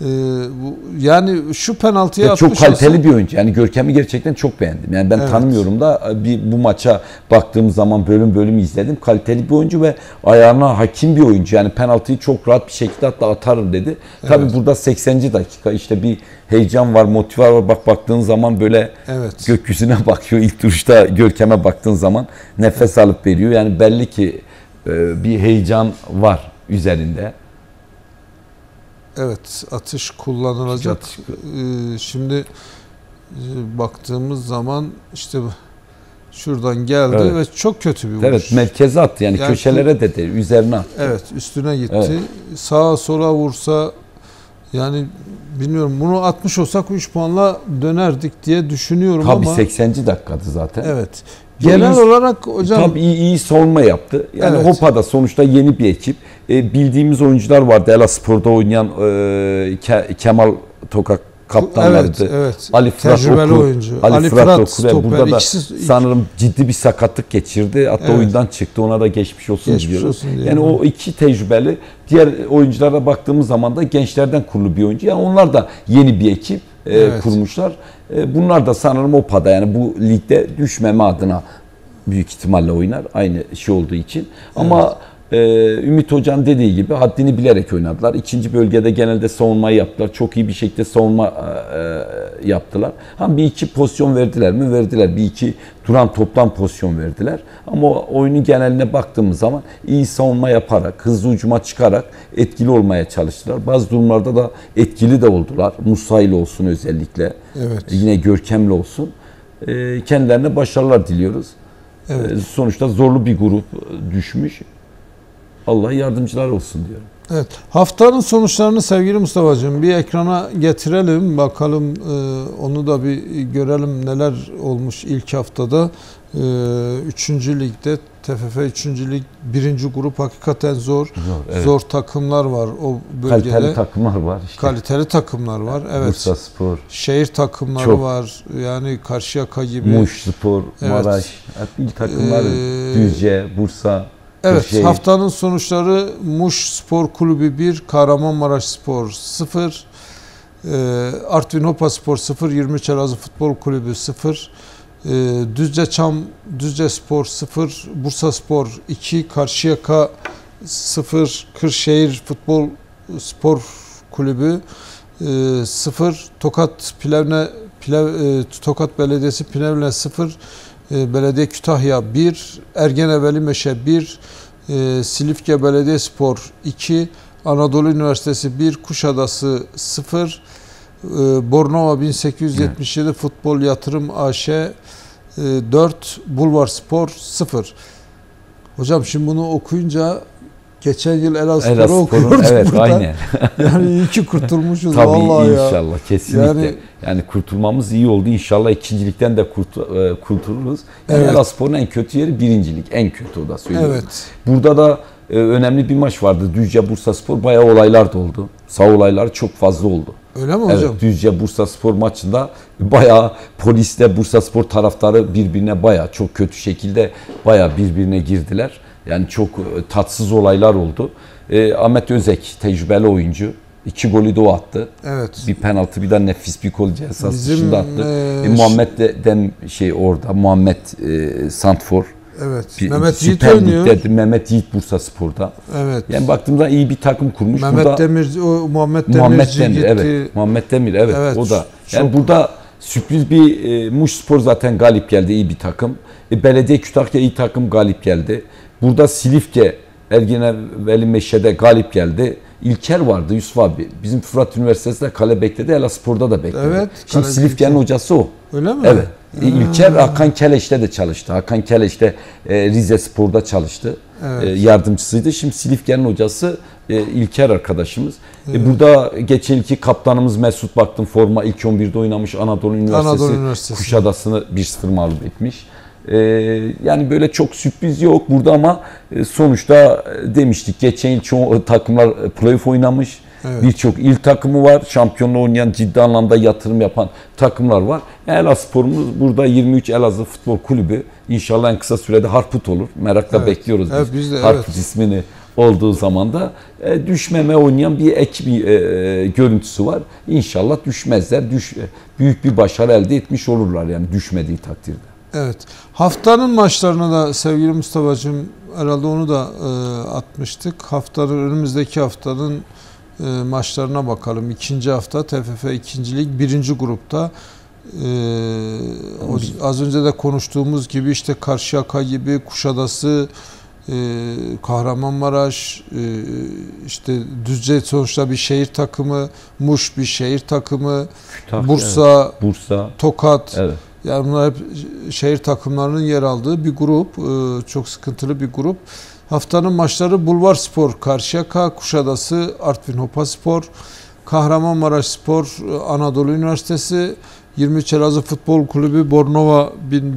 Yani şu penaltıya atmış çok kaliteli bir oyuncu. Yani Görkem'i gerçekten çok beğendim. Yani ben tanımıyorum da bu maça baktığım zaman bölüm izledim. Kaliteli bir oyuncu ve ayağına hakim bir oyuncu. Yani penaltıyı çok rahat bir şekilde hatta atarım dedi. Evet. Tabii burada 80. dakika işte bir heyecan var, motive var. Baktığın zaman böyle gökyüzüne bakıyor. İlk duruşta Görkem'e baktığın zaman nefes alıp veriyor. Yani belli ki bir heyecan var üzerinde. Evet, atış kullanılacak. Şimdi baktığımız zaman işte şuradan geldi ve çok kötü bir vuruş. Evet, merkeze attı yani köşelere de değil, üzerine attı. Evet, üstüne gitti. Evet. Sağa sola vursa yani bilmiyorum, bunu atmış olsak 3 puanla dönerdik diye düşünüyorum ama. Tabii 80. dakikadı zaten. Evet. Genel olarak hocam tabii iyi savunma yaptı. Yani Hopa'da sonuçta yeni bir ekip. Bildiğimiz oyuncular vardı. Elaspor'da oynayan Kemal Tokak kaptanlarıydı. Evet. Ali Fırat Okur. Ali Fırat Okur. Burada da sanırım ciddi bir sakatlık geçirdi. Hatta oyundan çıktı. Ona da geçmiş olsun diyoruz. Yani o iki tecrübeli. Diğer oyunculara baktığımız zaman da gençlerden kurulu bir oyuncu. Yani onlar da yeni bir ekip kurmuşlar. Bunlar da sanırım Opa'da yani bu ligde düşmeme adına büyük ihtimalle oynar. Aynı şey olduğu için. Ama Ümit Hoca'nın dediği gibi haddini bilerek oynadılar. İkinci bölgede genelde savunmayı yaptılar. Çok iyi bir şekilde savunma yaptılar. Bir iki pozisyon verdiler mi? Verdiler. Bir iki duran toptan pozisyon verdiler. Ama oyunun geneline baktığımız zaman iyi savunma yaparak, hızlı hücuma çıkarak etkili olmaya çalıştılar. Bazı durumlarda da etkili de oldular. Musa ile olsun özellikle. Evet. Yine Görkem'le olsun. Kendilerine başarılar diliyoruz. Evet. Sonuçta zorlu bir grup düşmüş. Allah yardımcılar olsun diyorum. Evet. Haftanın sonuçlarını sevgili Mustafa'cığım bir ekrana getirelim. Bakalım onu da bir görelim neler olmuş ilk haftada. 3. ligde TFF 3. lig 1. grup hakikaten zor. Zor takımlar var o bölgede. Kaliteli takımlar var işte. Kaliteli takımlar var. Evet. Bursaspor. Şehir takımları var. Yani Karşıyaka gibi. Muşspor, Maraş. İl takımları Düzce, Bursa. Evet, haftanın sonuçları Muş Spor Kulübü 1, Kahramanmaraş Spor 0, Artvin Hopa Spor 0, 23 Elazığ Futbol Kulübü 0, Düzce Spor 0, Bursa Spor 2, Karşıyaka 0, Kırşehir Futbol Spor Kulübü 0, Tokat Belediyesi Plevne 0, Belediye Kütahya 1, Ergeneveli Meşe 1, Silifke Belediyespor 2, Anadolu Üniversitesi 1, Kuşadası 0, Bornova 1877 Futbol Yatırım AŞ 4, Bulvar Spor 0. Hocam şimdi bunu okuyunca geçen yıl Elazığ'ı okuyorduk evet, burada. Aynen. Yani iyi ki kurtulmuşuz Tabii vallahi ya. inşallah kesinlikle. Yani kurtulmamız iyi oldu. İnşallah ikincilikten de kurtuluruz. Yani Evet. Elazığspor'un en kötü yeri birincilik. En kötü o da söylüyorum. Evet. Burada da önemli bir maç vardı. Düzce Bursaspor, bayağı olaylar da oldu. Sağ olaylar çok fazla oldu. Öyle mi hocam? Evet, Düzce Bursaspor maçında bayağı polisle Bursaspor taraftarı birbirine bayağı çok kötü şekilde bayağı birbirine girdiler. Yani çok tatsız olaylar oldu. Ahmet Özek tecrübeli oyuncu. 2 golü de o attı. Evet. Bir penaltı, bir de nefis bir gol ceza Bizim, dışında attı. Muhammed orada. Muhammed Santfor. Evet. Bir, Mehmet Yiğit Süper oynuyor. Lig'de Mehmet Yiğit Bursaspor'da. Evet. Yani baktığımda iyi bir takım kurmuş. Muhammed burada Demir gitti. evet. Muhammed Demir evet, Evet, o da. çok- Yani burada sürpriz bir Muşspor zaten galip geldi, iyi bir takım. Belediye Kütahya iyi takım galip geldi. Burada Silifke Ergeneveli Meşe'de galip geldi. İlker vardı Yusuf abi. Bizim Fırat Üniversitesi'nde kale bekledi. Elazığspor'da da bekledi. Evet, Şimdi kaleci Silifke'nin İlker. hocası o. Öyle mi? Evet. İlker Hakan Keleş'te de çalıştı. Hakan Keleş'te Rize Spor'da çalıştı. Evet. Yardımcısıydı. Şimdi Silifke'nin hocası İlker arkadaşımız. Burada geçen ilki kaptanımız Mesut, baktım forma ilk 11'de oynamış. Anadolu Üniversitesi Kuşadası'nı 1-0 mağlup etmiş. Yani böyle çok sürpriz yok burada ama sonuçta demiştik geçen yıl çoğu takımlar playoff oynamış. Evet. Birçok il takımı var. Şampiyonluğu oynayan, ciddi anlamda yatırım yapan takımlar var. Elazığspor'umuz burada 23 Elazığ Futbol Kulübü inşallah en kısa sürede Harput olur. Merakla Evet. bekliyoruz Evet, biz de, Harput evet. ismini olduğu zaman da düşmeme oynayan bir ekip görüntüsü var. İnşallah düşmezler. Büyük bir başarı elde etmiş olurlar yani düşmediği takdirde. Evet. Haftanın maçlarına da sevgili Mustafa'cığım herhalde onu da atmıştık. Önümüzdeki haftanın maçlarına bakalım. İkinci hafta TFF 2. Lig 1. grupta az önce de konuştuğumuz gibi işte Karşıyaka gibi, Kuşadası, Kahramanmaraş, işte Düzce sonuçta bir şehir takımı, Muş bir şehir takımı, Kütahya, Bursa, Bursa, Tokat. evet. Yani bunlar hep şehir takımlarının yer aldığı bir grup. Çok sıkıntılı bir grup. Haftanın maçları Bulvar Spor, Karşıyaka, Kuşadası, Artvin Hopaspor, Kahramanmaraş Spor, Anadolu Üniversitesi, 23 Elazığ Futbol Kulübü, Bornova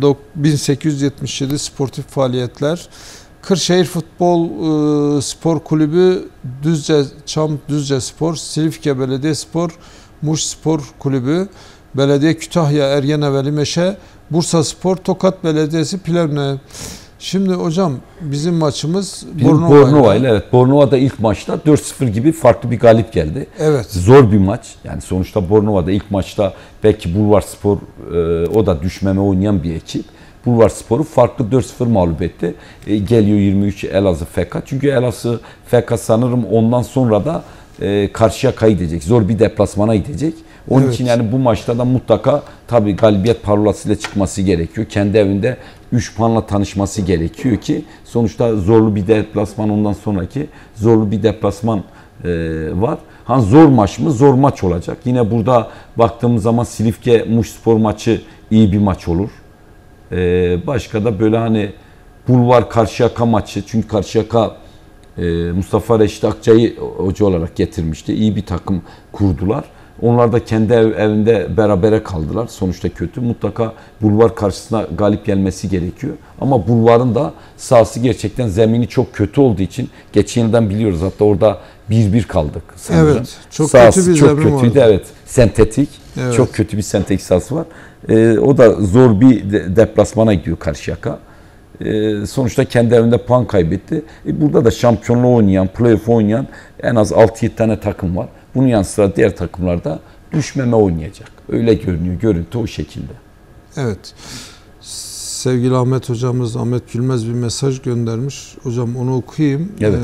1877 sportif faaliyetler, Kırşehir Futbol Spor Kulübü, Düzce Spor, Silifke Belediyespor, Muş Spor Kulübü, Belediye Kütahya Ergeneveli Meşe, Bursa Spor, Tokat Belediyesi Plevne. Şimdi hocam bizim maçımız Bornova ile. Evet, Bornova'da ilk maçta 4-0 gibi farklı bir galip geldi. Evet. Zor bir maç. Yani sonuçta Bornova'da ilk maçta belki Bulvarspor o da düşmeme oynayan bir ekip. Bulvarspor'u farklı 4-0 mağlup etti. Geliyor 23 Elazığ FK. Çünkü Elazığ FK sanırım ondan sonra da Karşıyaka'ya gidecek. Zor bir deplasmana gidecek. Onun Evet. için yani bu maçta da mutlaka tabii galibiyet parolasıyla çıkması gerekiyor. Kendi evinde 3 puanla tanışması gerekiyor ki sonuçta zorlu bir deplasman, ondan sonraki zorlu bir deplasman var. Zor maç mı? Zor maç olacak. Yine burada baktığımız zaman Silifke Muşspor maçı iyi bir maç olur. Başka da böyle hani Bulvar Karşıyaka maçı, çünkü Karşıyaka Mustafa Reşit Akçay'ı hoca olarak getirmişti. İyi bir takım kurdular. Onlar da kendi evinde berabere kaldılar. Sonuçta kötü. Mutlaka Bulvar karşısına galip gelmesi gerekiyor. Ama Bulvar'ın da sahası gerçekten zemini çok kötü olduğu için geçen yıldan biliyoruz. Hatta orada 1-1 kaldık sanırım. Evet. Çok sahası kötü bir çok zemin kötüydü. vardı. Evet. Sentetik. Evet. Çok kötü bir sentetik sahası var. O da zor bir deplasmana gidiyor Karşıyaka. Sonuçta kendi evinde puan kaybetti. Burada da şampiyonluğu oynayan, playoff oynayan en az 6-7 tane takım var. Bunun yanı sıra diğer takımlarda düşmeme oynayacak. Öyle görünüyor. Görüntü o şekilde. Evet. sevgili Ahmet hocamız, Ahmet Gülmez bir mesaj göndermiş. Hocam onu okuyayım. Evet.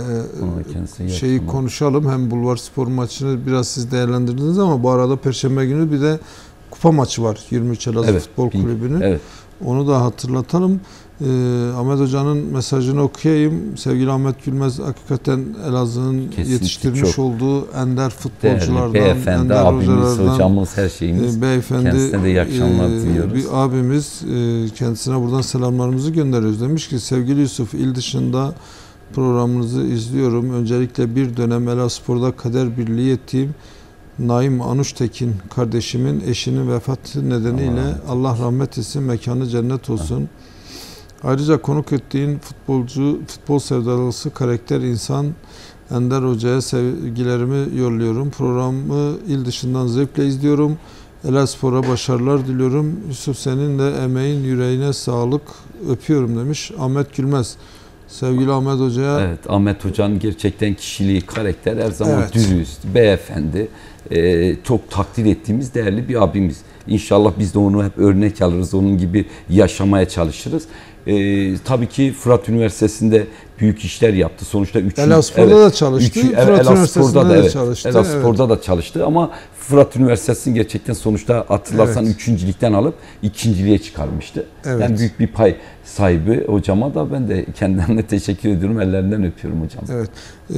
Şeyi konuşalım. Hem Bulvarspor maçını biraz siz değerlendirdiniz ama bu arada Perşembe günü bir de kupa maçı var. 23 Elazığ Futbol Kulübü'nün. Evet. Onu da hatırlatalım. Ahmet Hoca'nın mesajını okuyayım. Sevgili Ahmet Gülmez hakikaten Elazığ'ın yetiştirmiş olduğu ender futbolculardan, beyefendi, ender abimiz, hocalardan, hocamız, her şeyimiz. Beyefendi, kendisine de iyi akşamlar diliyoruz. Bir abimiz, kendisine buradan selamlarımızı gönderiyoruz. Demiş ki sevgili Yusuf, il dışında programınızı izliyorum. Öncelikle bir dönem Elazığspor'da kader birliği ettiğim Naim Anuştekin kardeşimin eşinin vefatı nedeniyle Allah rahmet etsin, mekanı cennet olsun. Ayrıca konuk ettiğin futbol sevdalısı, karakter insan Ender Hoca'ya sevgilerimi yolluyorum. Programı il dışından zevkle izliyorum. Elazığspor'a başarılar diliyorum. Yusuf, senin de emeğin, yüreğine sağlık, öpüyorum demiş Ahmet Gülmez. Sevgili Ahmet Hoca'ya... Evet, Ahmet Hoca'nın gerçekten kişiliği, karakter her zaman dürüst, beyefendi, çok takdir ettiğimiz değerli bir abimiz. İnşallah biz de onu hep örnek alırız, onun gibi yaşamaya çalışırız. Tabii ki Fırat Üniversitesi'nde büyük işler yaptı. Sonuçta Elazığspor'da da çalıştı. Fırat Üniversitesi'nde de çalıştı. Elazığspor'da da çalıştı ama Fırat Üniversitesi'nin gerçekten sonuçta hatırlarsan 3. ligden alıp 2.liğe çıkarmıştı. Evet. Yani büyük bir pay sahibi hocama da ben de kendilerine teşekkür ediyorum. Ellerinden öpüyorum hocam. Evet.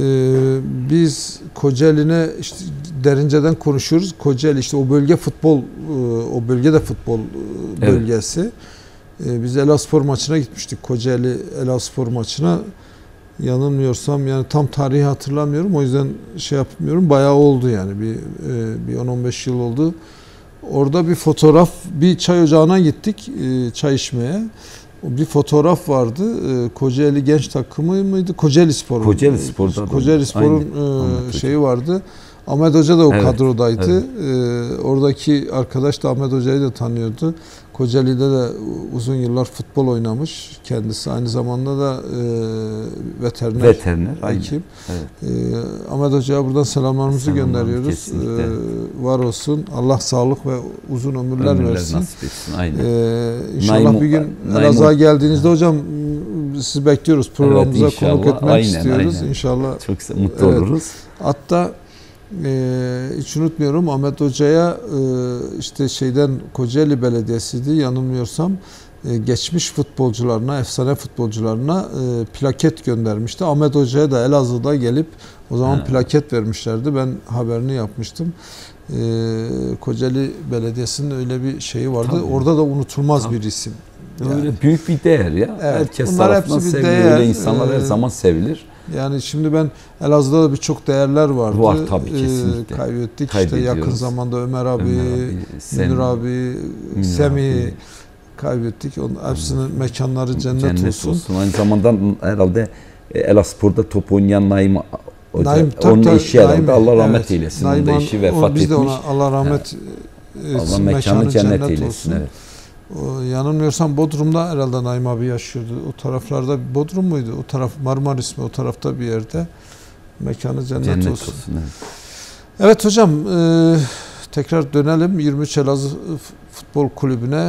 Biz Kocaeli'ne işte Derince'den konuşuyoruz. Kocaeli işte o bölge futbol, o bölge de futbol bölgesi. Biz Elazığspor maçına gitmiştik. Kocaeli Elazığspor maçına. Yanılmıyorsam yani tam tarihi hatırlamıyorum. O yüzden şey yapmıyorum. Bayağı oldu yani. Bir 10-15 yıl oldu. Orada bir fotoğraf, bir çay ocağına gittik çay içmeye. Bir fotoğraf vardı. Kocaeli genç takımı mıydı? Kocaeli Spor'un. Kocaeli Spor'da. Kocaeli Spor'un şeyi vardı. Ahmet Hoca da o kadrodaydı. Oradaki arkadaş da Ahmet Hoca'yı da tanıyordu. Kocaeli'de de uzun yıllar futbol oynamış. Kendisi aynı zamanda da veteriner hekim. Evet. Ahmet Hoca'ya buradan selamlarımızı gönderiyoruz. Var olsun. Allah sağlık ve uzun ömürler versin. Nasip etsin. Aynen. İnşallah bir gün Elazığ'a geldiğinizde hocam sizi bekliyoruz. Programımıza konuk etmek istiyoruz. Aynen. İnşallah. Çok mutlu oluruz. Hatta hiç unutmuyorum Ahmet Hoca'ya işte Kocaeli Belediyesi'ydi yanılmıyorsam geçmiş futbolcularına, efsane futbolcularına plaket göndermişti. Ahmet Hoca'ya da Elazığ'da gelip o zaman plaket vermişlerdi. Ben haberini yapmıştım. Kocaeli Belediyesi'nin öyle bir şeyi vardı. Tabii. Orada da unutulmaz bir isim. Öyle büyük bir değer ya. Evet, herkes tarafından sevilir. Öyle insanlar her zaman sevilir. Yani şimdi ben Elazığ'da da birçok değerler vardı. Var tabii kesinlikle. Kaybettik. İşte yakın zamanda Ömer abi, Münir abi, Semih kaybettik. Hepsinin mekanları cennet olsun. Aynı zamanda herhalde Elazığspor'da top oynayan Naim Hoca, onun eşi herhalde. Allah rahmet eylesin. Onun da eşi vefat etmiş. Biz de ona Allah rahmet Allah mekanı cennet eylesin. Evet. Yanılmıyorsam Bodrum'da herhalde Naim abi yaşıyordu. O taraflarda Bodrum muydu? O taraf Marmaris mi? O tarafta bir yerde. Mekanı cennet olsun. Evet hocam tekrar dönelim 23 Elazığ Futbol Kulübü'ne.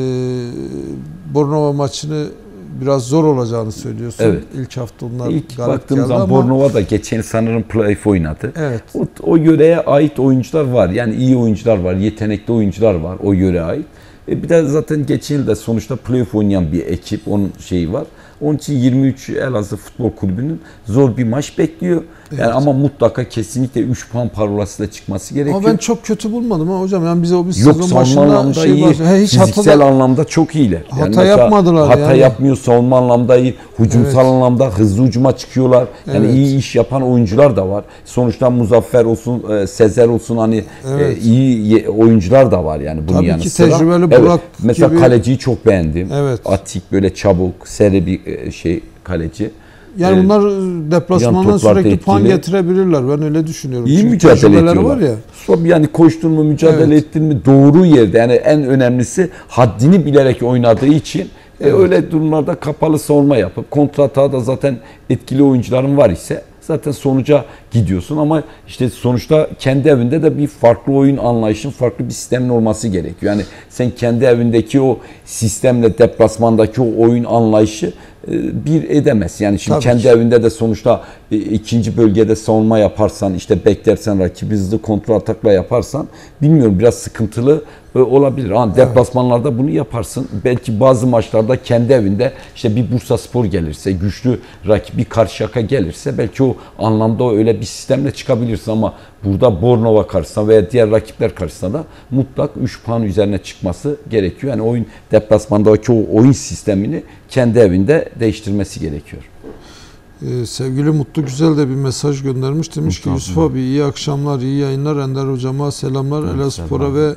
Bornova maçını biraz zor olacağını söylüyorsun. Evet. İlk hafta onlar İlk baktığım zaman Bornova da geçen sanırım playoff oynadı. Evet. O yöreye ait oyuncular var. Yani iyi oyuncular var, yetenekli oyuncular var o yöreye ait. Bir de zaten geçen yıl da sonuçta playoff oynayan bir ekip, onun şeyi var. Onun için 23 Elazığ Futbol Kulübü'nün zor bir maç bekliyor. Yani ama mutlaka kesinlikle 3 puan parolasıyla çıkması gerekiyor. Ama ben çok kötü bulmadım ha hocam. Yani bize o bir sezon başında hiç fiziksel anlamda çok iyiler. Yani hata yapmadılar. Hata yapmıyor, savunma anlamda iyi, hücumsal anlamda hızlı hücuma çıkıyorlar. Yani iyi iş yapan oyuncular da var. Sonuçta Muzaffer olsun, Sezer olsun hani iyi oyuncular da var yani bunun yanı sıra. Tabii ki tecrübeli Burak mesela gibi. Kaleciyi çok beğendim. Evet. Atik böyle çabuk, seri bir kaleci. Yani bunlar deplasmandan sürekli puan getirebilirler. Ben öyle düşünüyorum. İyi mücadele ediyorlar. Var ya. Yani koştun mu, mücadele ettin mi doğru yerde. Yani en önemlisi haddini bilerek oynadığı için öyle durumlarda kapalı savunma yapıp kontratağa da zaten etkili oyuncuların var ise zaten sonuca gidiyorsun ama işte sonuçta kendi evinde de bir farklı oyun anlayışın, farklı bir sistemin olması gerekiyor. Yani sen kendi evindeki o sistemle deplasmandaki o oyun anlayışı bir edemez. Yani şimdi Tabii kendi ki. evinde de sonuçta ikinci bölgede savunma yaparsan, işte beklersen, rakibi hızlı kontrol atakla yaparsan bilmiyorum, biraz sıkıntılı olabilir. Ama deplasmanlarda bunu yaparsın. Belki bazı maçlarda kendi evinde işte bir Bursaspor gelirse, güçlü rakip bir Karşıyaka gelirse belki o anlamda öyle bir sistemle çıkabilirsin ama burada Bornova karşısında veya diğer rakipler karşısında da mutlak 3 puan üzerine çıkması gerekiyor. Yani oyun deplasmandaki o oyun sistemini kendi evinde değiştirmesi gerekiyor. Sevgili Mutlu Güzel de bir mesaj göndermiş. Demiş ki Yusuf abi iyi akşamlar, iyi yayınlar. Ender hocama selamlar. Elazığspor'a ve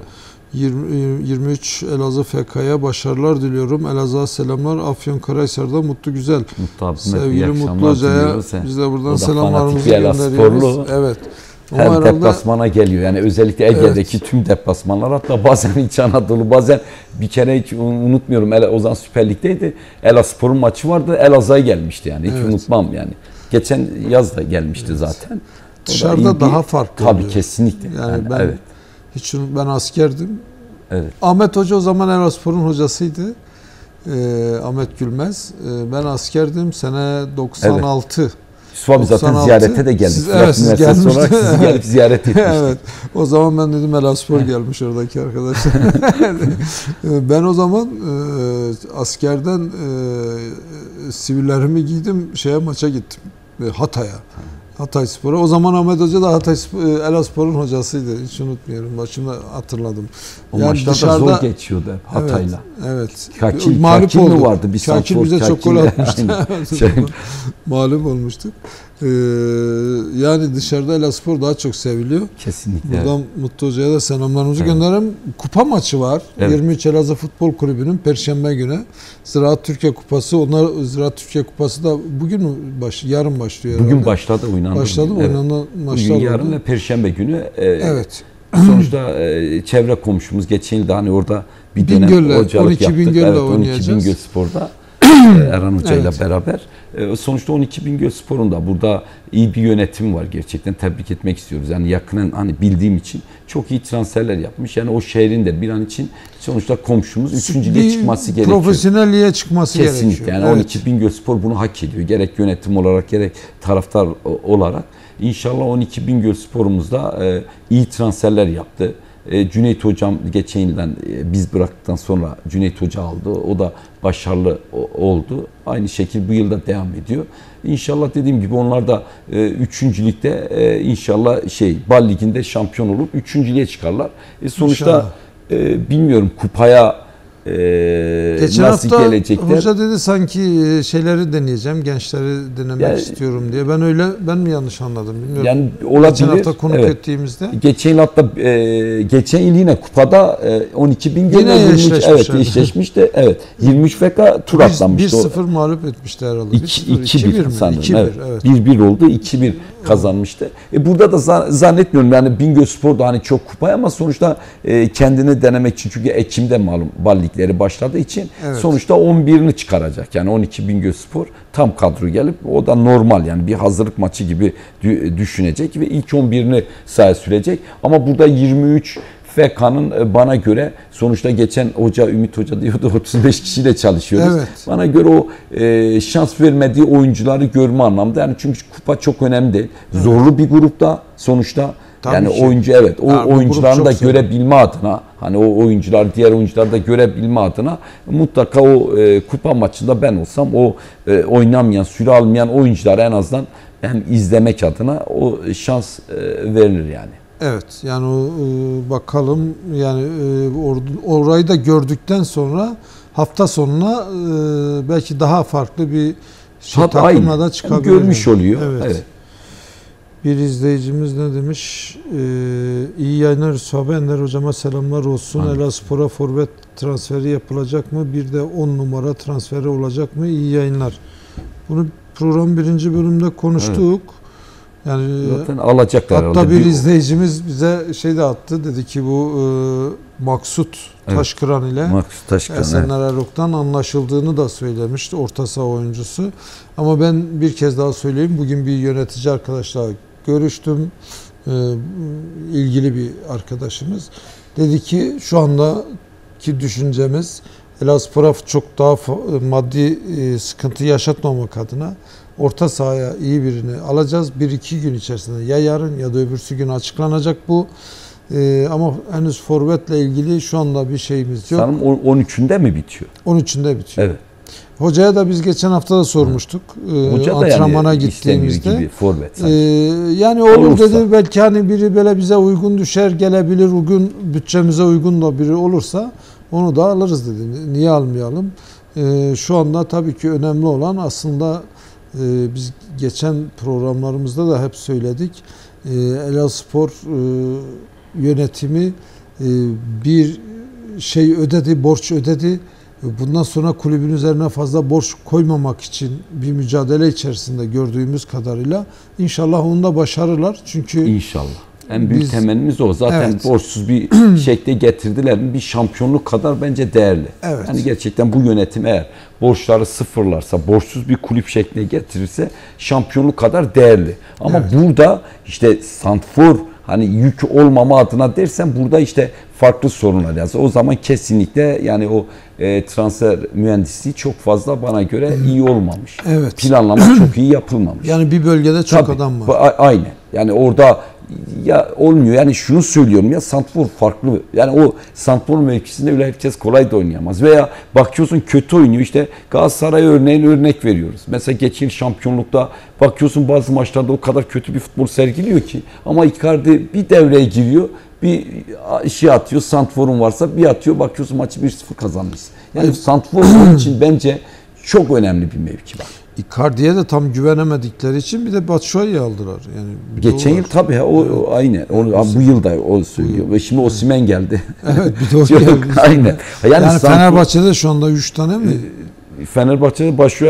23 Elazığ FK'ya başarılar diliyorum. Elazığ'a selamlar. Afyonkarahisar'da Mutlu Güzel. Sevgili Mutlu Hoca'ya biz de buradan selamlarımızı gönderiyoruz. Evet. Her deplasmana geliyor. Yani özellikle Ege'deki tüm deplasmanlar, hatta bazen İç Anadolu, bazen bir kere hiç unutmuyorum. O zaman Süper Lig'deydi. Elazığspor'un maçı vardı. Elazığ'a gelmişti yani. Hiç unutmam yani. Geçen yaz da gelmişti zaten. Dışarıda daha farklı. Tabii oluyor. kesinlikle. Yani ben askerdim. Evet. Ahmet Hoca o zaman Elazığspor'un hocasıydı. Ahmet Gülmez. Ben askerdim. Sene 96. Evet. Yusuf abi zaten ziyarete de geldik. Siz gelmiştiniz. Olarak sizi gelip ziyaret etmiştik. Evet. O zaman ben dedim Elazığspor gelmiş oradaki arkadaşlar. Ben o zaman askerden sivillerimi giydim. Maça gittim. Hatay'a. Hatayspor'a. O zaman Ahmet Hoca da Elazığspor'un hocasıydı. Hiç unutmuyorum. Başımda hatırladım. O maçlar da zor geçiyordu Hatay'la. Evet. Kakil mi vardı? Bir Kakil bize çok gol atmıştı. Mağlup olmuştuk. Yani dışarıda Elazığspor daha çok seviliyor. Kesinlikle. Buradan Mutlu Hoca'ya da selamlarımızı gönderelim. Kupa maçı var. 23 Elazığ Futbol Kulübü'nün Perşembe günü Ziraat Türkiye Kupası. Ziraat Türkiye Kupası da bugün mü yarın başlıyor. Bugün başladı, oynandı. Başladı mı? Oynanan maçlar bugün, yarın ve Perşembe günü. Evet. Sonuçta çevre komşumuz geçen yıl da hani orada bir dönem hocalık yaptık. Bingöl'le oynayacağız. 12 Bingöl Spor'da Erhan Hoca ile beraber. Sonuçta 12 Bingöl Spor'un da burada iyi bir yönetim var gerçekten. Tebrik etmek istiyoruz. Yani yakinen hani bildiğim için çok iyi transferler yapmış. Yani o şehrin de bir an için sonuçta komşumuz 3. lige çıkması gerekiyor. Profesyonelliğe çıkması gerekiyor. Kesinlikle. Yani 12 Bingöl Spor bunu hak ediyor. Gerek yönetim olarak gerek taraftar olarak. İnşallah 12 Bingöl Spor'umuz da iyi transferler yaptı. Cüneyt Hocam geçen yıldan biz bıraktıktan sonra Cüneyt Hoca aldı. O da başarılı oldu. Aynı şekilde bu yılda devam ediyor. İnşallah dediğim gibi onlar da 3. ligde inşallah Bal Ligi'nde şampiyon olup 3. lige çıkarlar. Sonuçta bilmiyorum kupaya geçen nasıl hafta gelecekler. Hoca dedi sanki şeyleri deneyeceğim, gençleri denemek istiyorum diye. Ben mi yanlış anladım bilmiyorum. Yani olabilir. Geçen hafta konuk ettiğimizde. Geçen yıl yine kupada 12 bin gene eşleşmiş de 23 FK tur atlamıştı. 1-0 mağlup etmişti herhalde. 2-1 sanırım. 2-1 1-1 oldu. 2-1 kazanmıştı. Burada da zannetmiyorum yani Bingöl Spor da hani çok kupaya ama sonuçta kendini denemek için, çünkü Ekim'de malum Bal Ligleri başladığı için sonuçta 11'ini çıkaracak. Yani 12 Bingöl Spor tam kadro gelip o da normal yani bir hazırlık maçı gibi düşünecek ve ilk 11'ini sahaya sürecek. Ama burada 23 FK'nın bana göre sonuçta geçen Ümit Hoca diyordu 35 kişiyle çalışıyoruz. Evet. Bana göre o şans vermediği oyuncuları görme anlamda. Yani çünkü kupa çok önemli değil. Zorlu bir grupta sonuçta. Tabii yani ki. Oyuncu o oyuncuların da görebilme adına, hani o oyuncular diğer oyuncuları da görebilme adına mutlaka o kupa maçında ben olsam o oynamayan, süre almayan oyuncuları en azından hem izlemek adına o şans verilir yani. Evet yani bakalım yani orayı da gördükten sonra hafta sonuna belki daha farklı bir takımla da çıkabilir. Görmüş oluyor. Evet. Bir izleyicimiz ne demiş? İyi yayınlar Yusuf abi. Ender hocama selamlar olsun. Elazığspor'a forvet transferi yapılacak mı? Bir de 10 numara transferi olacak mı? İyi yayınlar. Bunu program 1. bölümde konuştuk. Evet. Yani zaten alacaklar hatta herhalde. Bir izleyicimiz bize de attı. Dedi ki bu Maksut Taşkıran ile Esenler Erok'tan anlaşıldığını da söylemişti. Orta saha oyuncusu. Ama ben bir kez daha söyleyeyim. Bugün bir yönetici arkadaşla görüştüm. İlgili bir arkadaşımız. Dedi ki şu andaki düşüncemiz Elazığspor'a çok daha maddi sıkıntı yaşatmamak adına orta sahaya iyi birini alacağız. 1-2 gün içerisinde ya yarın ya da öbürsü gün açıklanacak bu. Ama henüz forvetle ilgili şu anda bir şeyimiz yok. Sanırım 13'ünde mi bitiyor? 13'ünde bitiyor. Evet. Hocaya da biz geçen hafta da sormuştuk. Hoca da antrenmana yani gittiğimizde. gibi forvet yani olur olursa dedi, belki hani biri böyle bize uygun düşer, gelebilir, uygun bütçemize uygun da biri olursa onu da alırız dedi. Niye almayalım? Şu anda tabii ki önemli olan aslında biz geçen programlarımızda da hep söyledik. Elazığspor yönetimi bir şey ödedi, borç ödedi. Bundan sonra kulübün üzerine fazla borç koymamak için bir mücadele içerisinde gördüğümüz kadarıyla inşallah onu da başarırlar. Çünkü İnşallah. En büyük temennimiz o. Zaten evet, borçsuz bir şekilde getirdiler mi bir şampiyonluk kadar bence değerli. Evet. Yani gerçekten bu yönetim eğer borçları sıfırlarsa, borçsuz bir kulüp şekline getirirse şampiyonluk kadar değerli. Ama Evet, burada işte santrfor hani yük olmama adına dersen burada işte farklı sorunlar yazıyor. O zaman kesinlikle yani o transfer mühendisliği çok fazla bana göre iyi olmamış. evet. Planlama çok iyi yapılmamış. Yani bir bölgede çok Tabii, adam var. Aynen. Yani orada ya olmuyor. Yani şunu söylüyorum ya, santrfor farklı. Yani o santrfor mevkisinde öyle herkes kolay da oynayamaz. Veya bakıyorsun kötü oynuyor. İşte Galatasaray örnek veriyoruz. Mesela geçen yıl şampiyonlukta bakıyorsun bazı maçlarda o kadar kötü bir futbol sergiliyor ki. Ama Icardi bir devreye giriyor. Bir şey atıyor. Santrforun varsa bir atıyor. Bakıyorsun maçı 1-0 kazanmış. Yani santrfor onun için bence çok önemli bir mevki var. Icardi'ye de tam güvenemedikleri için bir de Batshuayi'yi aldılar. Yani geçen yıl tabii o aynen. Bu yıl da o söylüyor. Ve şimdi Osimhen geldi. Evet, bir de o geldi. Aynen. Yani Fenerbahçe'de şu anda 3 tane mi? Fenerbahçe'de başlıyor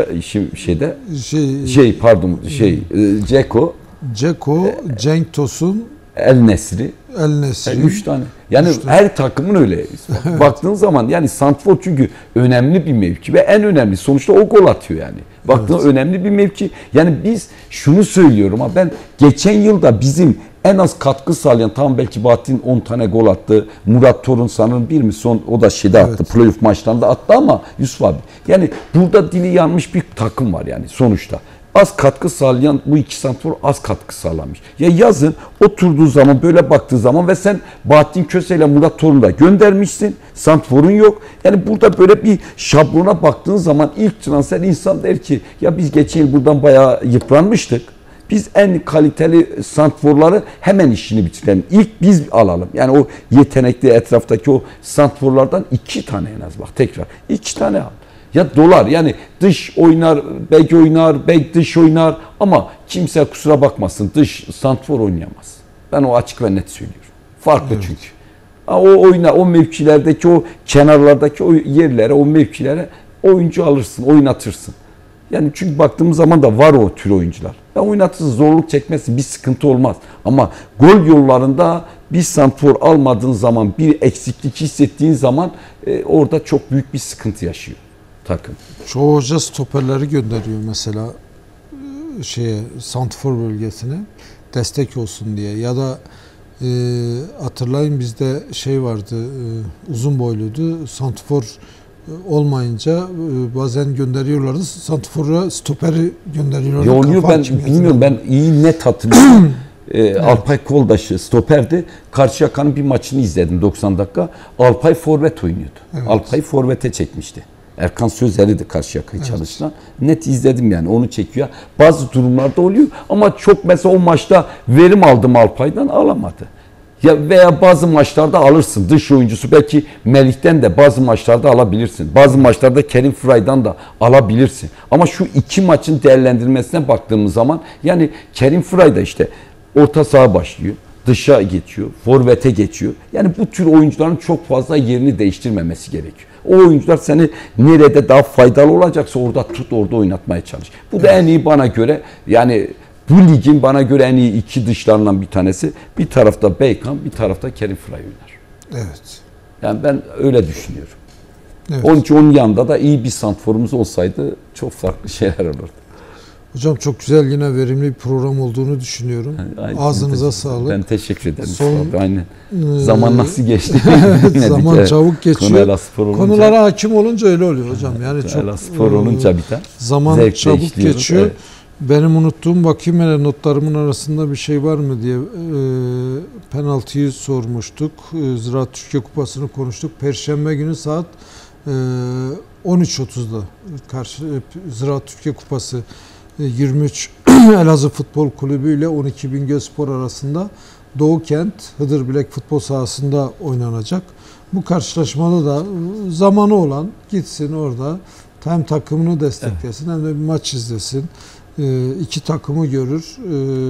Dzeko, Cenk Tosun, El Nesri. 3 tane. Yani her takımın öyle. Evet. Baktığın zaman yani santrfor çünkü önemli bir mevki ve en önemli sonuçta o gol atıyor yani. Baktığın önemli bir mevki. Yani biz şunu söylüyorum ama ben geçen yılda bizim en az katkı sağlayan, tam belki Bahattin 10 tane gol attı. Murat Torun sanırım bir mi son o da attı. Playoff maçlarında attı ama Yusuf abi. Yani burada dili yanmış bir takım var yani sonuçta. Az katkı sağlayan bu iki santrfor az katkı sağlamış. Ya yazın oturduğu zaman böyle baktığı zaman ve sen Bahattin Köse ile Murat Torun'u da göndermişsin. Santrforun yok. Yani burada böyle bir şablona baktığın zaman ilk transfer insan der ki ya biz geçen yıl buradan bayağı yıpranmıştık. Biz en kaliteli santrforları hemen işini bitirelim. İlk biz alalım. Yani o yetenekli etraftaki o santrforlardan 2 tane en az bak tekrar. 2 tane al. Ya dolar yani dış oynar, bek oynar, bek dış oynar ama kimse kusura bakmasın dış santrfor oynayamaz. Ben o açık ve net söylüyorum. Farklı çünkü. O oynar, o mevkilerdeki o kenarlardaki o yerlere, o mevkilere oyuncu alırsın, oynatırsın. Yani çünkü baktığımız zaman da var o tür oyuncular. Ya oynatırsın, zorluk çekmezsin, bir sıkıntı olmaz. Ama gol yollarında bir santrfor almadığın zaman, bir eksiklik hissettiğin zaman orada çok büyük bir sıkıntı yaşıyor takım. Çoğu hoca stoperleri gönderiyor mesela santrfor bölgesine destek olsun diye ya da hatırlayın bizde vardı, uzun boyluydu, santrfor olmayınca bazen gönderiyorlardı, santrfor'a stoperi gönderiyorlardı. Oluyor, ben bilmiyorum, ben iyi net hatırlıyorum. Alpay Koldaş'ı stoperdi. Karşıyaka'nın bir maçını izledim 90 dakika. Alpay forvet oynuyordu. Evet. Alpay forvete çekmişti. Erkan Sözer'i de Karşıyaka'yı çalıştıran. Net izledim yani, onu çekiyor. Bazı durumlarda oluyor ama çok mesela o maçta verim aldım Alpay'dan, alamadı. Ya veya bazı maçlarda alırsın dış oyuncusu, belki Melih'ten de bazı maçlarda alabilirsin. Bazı maçlarda Kerim Fray'dan da alabilirsin. Ama şu 2 maçın değerlendirmesine baktığımız zaman yani Kerim Fray da işte orta saha başlıyor, dışa geçiyor, forvete geçiyor. Yani bu tür oyuncuların çok fazla yerini değiştirmemesi gerekiyor. O oyuncular seni nerede daha faydalı olacaksa orada tut, orada oynatmaya çalış. Bu da en iyi bana göre, yani bu ligin bana göre en iyi 2 dışlarından bir tanesi. Bir tarafta Beykan, bir tarafta Kerim Fray oynar. Evet. Yani ben öyle düşünüyorum. Evet. Onun için onun yanında da iyi bir santrforumuz olsaydı çok farklı şeyler olurdu. Hocam çok güzel, yine verimli bir program olduğunu düşünüyorum. Aynen, ağzınıza sağlık. Ben teşekkür ederim. Son, Aynen. Zaman nasıl geçti? Zaman çabuk geçiyor. Konulara hakim olunca öyle oluyor hocam. Yani çok spor olunca biter. Zaman çabuk geçiyor. Evet. Benim unuttuğum, bakayım hele notlarımın arasında bir şey var mı diye, penaltıyı sormuştuk. Ziraat Türkiye Kupası'nı konuştuk. Perşembe günü saat 13.30'da Ziraat Türkiye Kupası 23 Elazığ Futbol Kulübü ile 12 Bingölspor arasında Doğu Kent Hıdırbilek futbol sahasında oynanacak. Bu karşılaşmada da zamanı olan gitsin orada hem takımını desteklesin, hem de bir maç izlesin. İki takımı görür.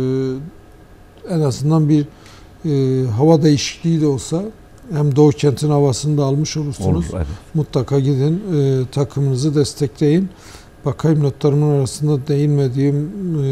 En azından bir hava değişikliği de olsa, hem Doğu Kent'in havasını da almış olursunuz. Evet. Mutlaka gidin, takımınızı destekleyin. Bakayım notlarımın arasında değinmediğim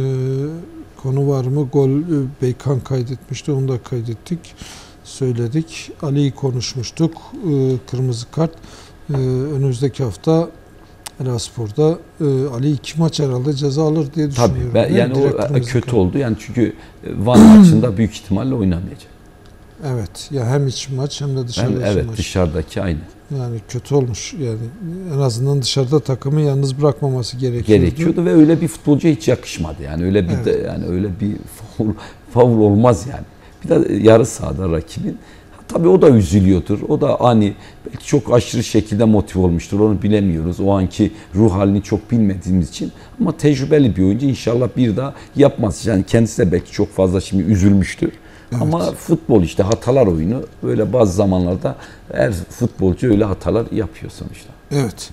konu var mı? Gol Beykan kaydetmişti, onu da kaydettik. Söyledik. Ali'yi konuşmuştuk. Kırmızı kart. Önümüzdeki hafta Elazığspor'da Ali 2 maç herhalde ceza alır diye düşünüyorum. Tabii. Yani o kötü oldu. Yani çünkü Van maçında büyük ihtimalle oynamayacak. Evet. Ya hem iç maç hem de dışarıdaki maç. Evet, dışarıdaki aynı. Yani kötü olmuş. Yani en azından dışarıda takımı yalnız bırakmaması gerekiyordu ve öyle bir futbolcuya hiç yakışmadı. Yani öyle bir de yani öyle bir faul olmaz yani. Bir de yarı sahada rakibin. Tabii o da üzülüyordur. O da belki çok aşırı şekilde motive olmuştur. Onu bilemiyoruz. O anki ruh halini çok bilmediğimiz için. Ama tecrübeli bir oyuncu, inşallah bir daha yapmaz. Yani kendisi de belki çok fazla şimdi üzülmüştür. Evet. Ama futbol işte hatalar oyunu. Böyle bazı zamanlarda her futbolcu öyle hatalar yapıyor sonuçta. Evet.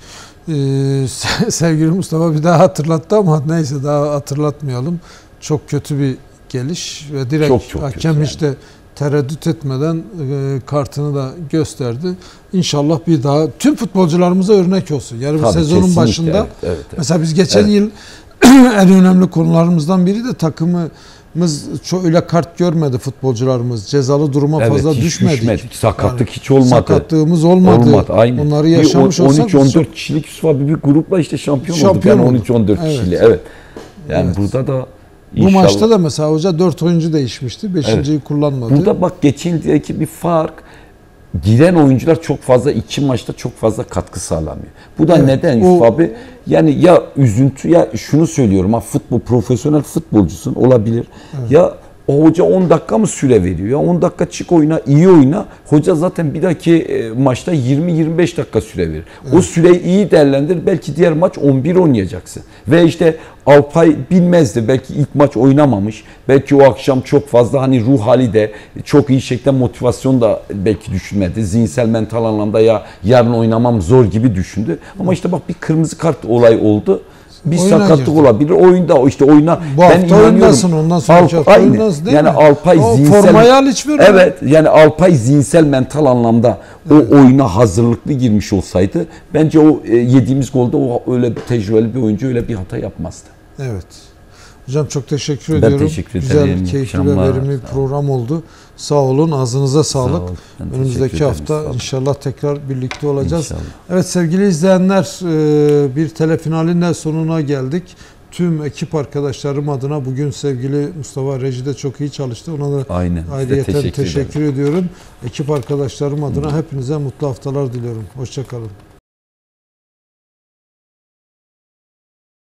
Sevgili Mustafa bir daha hatırlattı ama neyse, daha hatırlatmayalım. Çok kötü bir geliş ve direkt çok hakem işte yani tereddüt etmeden kartını da gösterdi. İnşallah bir daha tüm futbolcularımıza örnek olsun. Yani bu sezonun başında evet. Mesela biz geçen yıl en önemli konularımızdan biri de takımımız çok öyle kart görmedi futbolcularımız. Cezalı duruma fazla düşmedik. Sakatlık yani hiç olmadı. Sakatlığımız olmadı. Aynen. Onları yaşamış olsak 13-14 kişilik bir grupla işte şampiyon olduk. Yani 13-14 kişiyle. Evet. Yani burada da İnşallah. Bu maçta da mesela hoca 4 oyuncu değişmişti. 5.'yi kullanmadı. Burada bak geçen yıldaki bir fark. Giren oyuncular çok fazla, iki maçta çok fazla katkı sağlamıyor. Bu da neden Yusuf abi? Yani ya üzüntü, ya şunu söylüyorum, profesyonel futbolcusun olabilir. Evet. Ya o hoca 10 dakika mı süre veriyor? Ya 10 dakika çık oyna, iyi oyna. Hoca zaten bir dahaki maçta 20-25 dakika süre verir. Evet. O süreyi iyi değerlendir. Belki diğer maç 11 oynayacaksın. Ve işte Alpay bilmezdi. Belki ilk maç oynamamış. Belki o akşam çok fazla ruh hali de çok iyi şekilde motivasyon da belki düşünmedi. Zihinsel, mental anlamda ya yarın oynamam zor gibi düşündü. Ama işte bak bir kırmızı kart olay oldu. Bir oyuna sakatlık girdi. Olabilir. Oyunda işte oyuna bu hafta oynasın, ondan sonra oynasın değil yani mi? Alpay zihinsel formayı al hiç vermedi. Evet, yani Alpay zihinsel, mental anlamda o oyuna hazırlıklı girmiş olsaydı bence o yediğimiz golde o öyle bir tecrübeli bir oyuncu öyle bir hata yapmazdı. Evet. Hocam çok teşekkür ediyorum. Ben teşekkür ederim. Güzel, keyifli ve verimli bir program oldu. Sağ olun, ağzınıza sağlık. Önümüzdeki hafta inşallah tekrar birlikte olacağız. İnşallah. Evet sevgili izleyenler, bir telefinalin de sonuna geldik. Tüm ekip arkadaşlarım adına bugün sevgili Mustafa Reji'de çok iyi çalıştı. Ona da ayrıyeten teşekkür ediyorum. Ekip arkadaşlarım adına hepinize mutlu haftalar diliyorum. Hoşça kalın.